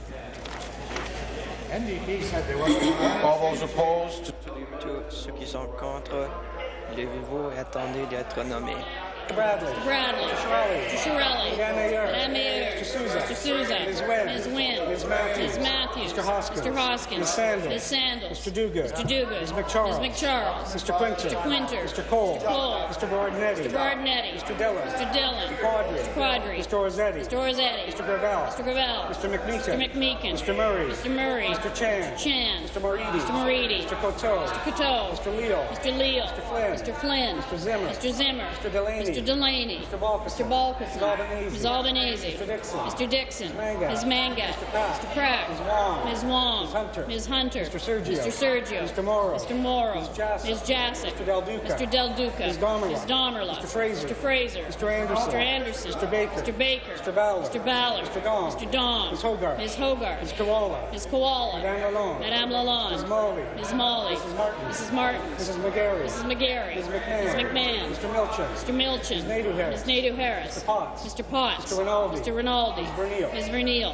All those opposed? Tous ceux qui sont contre, levez-vous et attendez d'être nommés. Bradley. Bradley. Shirelli. Mister Shirelli. Madame Mayer. Madame Mayer. Mister Souza. Mister Souza. Miz Wynn. Miz Wynn. Miz Matthews. Miz Matthews. Mister Hoskins. Mister Hoskins. Miz Sandals. Miz Sandals. Mister Duguid. Mister Duguid. Miz McCharles. Miz McCharles. Mister Quinter. Mister Quinter. Mister Cole. Mister Cole. Mister Bardinetti. Mister Bardinetti. Mister Dillon. Mister Dillon. Mister Quadri. Mister Quadri. Mister Orzetti. Mister Orzetti. Mister Gravel. Mister Gravel. Mister Mister McMeekin. McMeekin. Mister Murray. Mister Murray. Mister Chan. Mister Chan. Mister Moridi. Mister Moridi. Mister Coteau. Mister Coteau. Mister Leal. Mister Leal. Mister Flynn. Mister Flynn. Mister Zimmer. Mister Zimmer. Mister Delaney. Mister Delaney. Mister Balkison. Mister Balkison. Miz Albanese. Miz Albanese. Mister Dixon. Mister Dixon. Miz Mangat. Miz Mangat. Mister Pratt. Mister Pratt. Miz Wong. Miz Wong. Miz Hunter. Miz Hunter. Mister Sergio. Mister Sergio. Mister Morrow. Mister Morrow. Miz Jassic. Miz Jassic. Mister Del Duca. Mister Del Duca. Miz Domerla. Miz Domerla. Mister Fraser. Mister Fraser. Mister Anderson. Mister Anderson. Mister Baker. Mister Baker. Mister Ballard. Mister Ballard. Mister Dong. Mister Dong. Miz Hogarth. Miz Hogarth. Miz Koala. Miz Koala. Madame Lalonde. Madame Lalonde. Miz Molly. Miz Molly. Missus Martin. Missus Martin. Missus McGarry. Missus McGarry. Miz McMahon. Miz McMahon. Mister Milchin. Mister Milchin. Miz Nadeau Harris. Miz Nadeau Harris. Mister Potts. Mister Potts. Mister Rinaldi. Mister Rinaldi. Miz Verneal. Miz Verneal.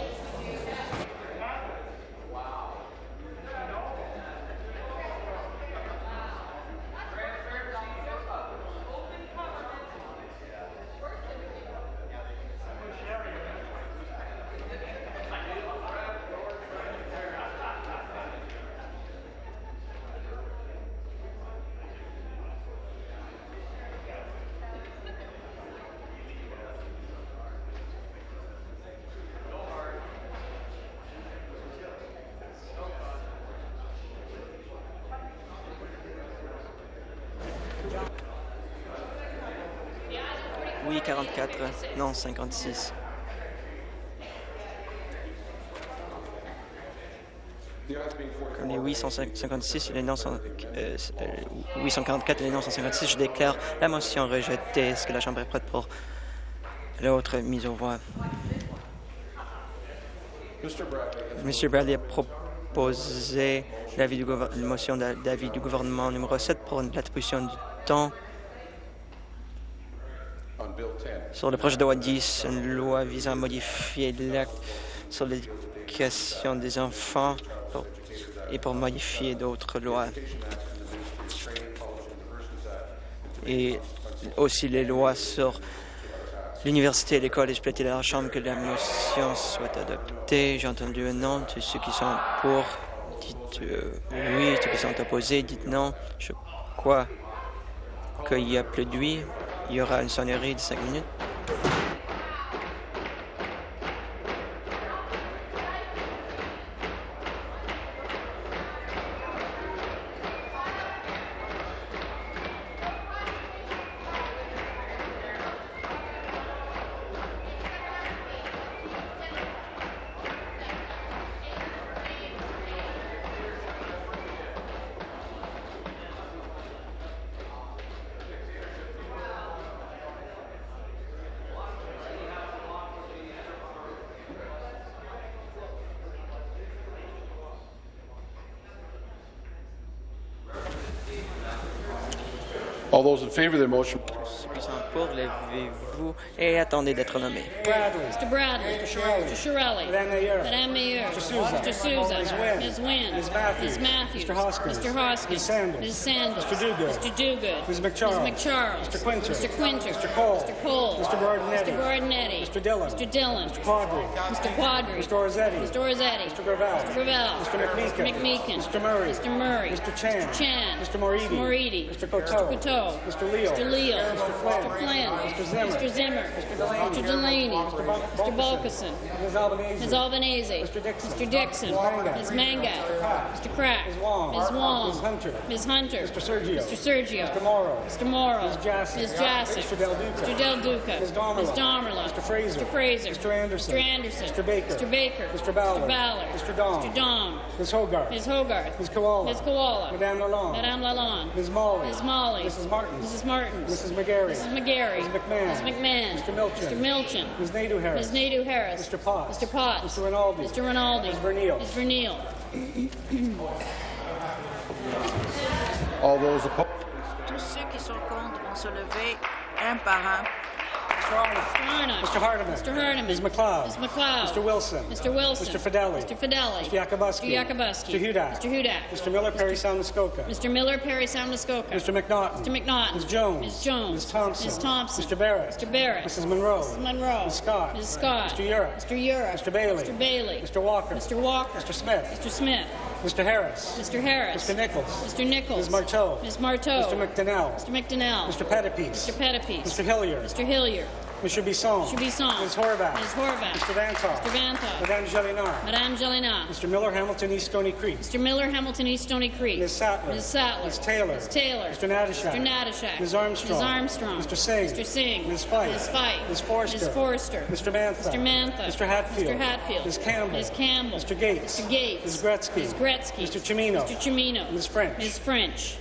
Oui, quarante-quatre. Non, cinquante-six. Comme les oui cent cinquante-six et les non cent, euh, euh, oui cent quarante-quatre et les non cent cinquante-six, je déclare la motion rejetée. Est-ce que la Chambre est prête pour l'autre mise aux voix? Monsieur Bradley a proposé l'avis du gouver- une motion d'a- d'avis du gouvernement numéro sept pour l'attribution du temps sur le projet de loi dix, une loi visant à modifier l'acte sur l'éducation des enfants pour et pour modifier d'autres lois. Et aussi les lois sur l'université et les collèges plaident à la Chambre que la motion soit adoptée. J'ai entendu un nom. Tous ceux qui sont pour, dites euh, oui. Ceux qui sont opposés, dites non. Je crois qu'il y a plus de oui. Il y aura une sonnerie de cinq minutes. All those in favor of the motion. Ceux qui sont pour, levez-vous et attendez d'être nommés. Bradley. Mister Bradley. Mister Shirelli. Mister Shirelli. Madame Mayer. Madame Mayer. Mister Souza. Mister Souza. Miz Wynn. Miz Wynn. Miz Matthews. Miz Matthews. Mister Hoskins. Mister Hoskins. Miz Sanders. Miz Sanders. Mister Duguid. Mister Duguid. Miz McCharles. Miz McCharles. Mister Quinter. Mister Quinter. Mister Cole. Mister Cole. Mister Bordinetti. Mister Bordinetti. Mister Dillon. Mister Dillon. Mister Quadri. Mister Quadri. Mister Orzetti. Mister Orzetti. Mister Gravel. Mister Gravel. Mister McMeekin. Mister McMeekin. Mister Murray. Mister Murray. Mister Chan. Mister Chan. Mister Moridi. Mister Moridi. Mister Coteau. Mister Coteau. Mister Leal. Mister Leal. Mister Flynn. Mister Flynn. Mister Zimmer. Mister Zimmer. Mister Delaney. Mister Delaney. Mister Mister Bulkison. Miz Albanese. Miz Albanese. Mister Dixon. Mister Dixon. Miz Manga. Miz Manga. Mister Crack. Miz Wong. Miz Wong. Miz Hunter. Miz Hunter. Mister Sergio. Mister Sergio. Mister Morrow. Mister Morrow. Miz Jassy. Miz Jassy. Mister Del Duca. Mister Del Duca. Miz Domerla. Miz Domerla. Mister Fraser. Mister Fraser. Mister Anderson. Mister Anderson. Mister Baker. Mister Baker. Mister Ballard. Mister Ballard. Mister Dong. Mister Dong. Miz Hogarth. Miz Hogarth. Miz Koala. Miz Koala. Madame Lalonde. Madame Lalonde. Miz Molly. Miz Molly. Missus Martins. Missus Martins. Missus McGarry. Missus McGarry. Miz McMahon. Miz McMahon. Mister Milchin. Mister Milchin. Miz Nadeau Harris. Miz Nadeau Harris. Mister Potts. Mister Potts. Mister Rinaldi. Mister Rinaldi. Miz Verneal. Miz Verneal. All those opposed. Tous ceux qui sont contre vont se lever un par un. Mister Arnott. Mister Arnott. Mister Hardiman. Mister Hardiman. Miz McLeod. Miz McLeod. Mister Wilson. Mister Wilson. Mister Fideli. Mister Fideli. Mister Yakubuski. Mister Yakubuski. Mister Hudak. Mister Hudak. Mister Miller, Perry Sound, Muskoka. Mister Miller, Perry Sound, Muskoka. Mister McNaughton. Mister McNaughton. Miz Jones. Miz Jones. Miz Thompson. Miz Thompson. Mister Barrett. Mister Barrett. Missus Monroe. Missus Monroe. Miz Scott. Miz Scott. Mister Urick. Mister Urick. Mister Bailey. Mister Bailey. Mister Walker. Mister Walker. Mister Smith. Mister Smith. Mister Harris. Mister Harris. Mister Nichols. Mister Nichols. Miz Marteau. Miz Marteau. Mister McDonnell. Mister McDonnell. Mister Pettipies. Mister Pettipies. Mister Hilliard. Mister Hilliard. Mister Bisson. Mister Bisson. Miz Horvath. Miz Horvath. Mister Vantoff. Mister Vantoff. Madame Jolinar. Madame Jolinar. Mister Miller, Hamilton, East Stony Creek. Mister Miller, Hamilton East Stony Creek. Miz Sattler. Miz Sattler. Miz Taylor. Miz Taylor. Mister Natashak. Mister Natashak. Miz Armstrong. Miz Armstrong. Mister Singh. Mister Singh. Miz Fife. Miz Fife. Miz Forster. Miz Forster. Mister Mantha. Mister Mantha. Mister Hatfield. Mister Hatfield. Miz Campbell. Miz Campbell. Mister Gates. Mister Gates. Miz Gretzky. Miz Gretzky. Mister Chimino. Mister Chimino. Miz French. Miz French.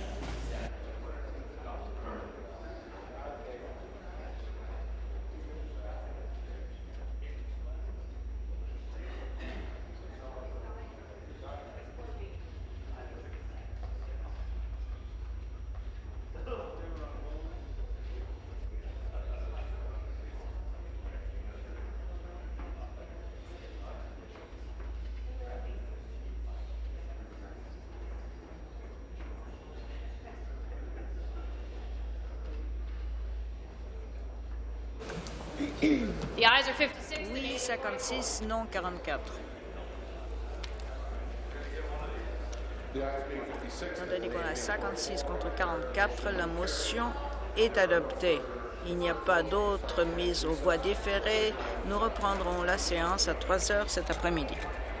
The ayes are fifty-six. Oui, cinquante-six, non quarante-quatre. Étant donné qu'on a cinquante-six contre quarante-quatre, la motion est adoptée. Il n'y a pas d'autre mise aux voix différées. Nous reprendrons la séance à trois heures cet après-midi.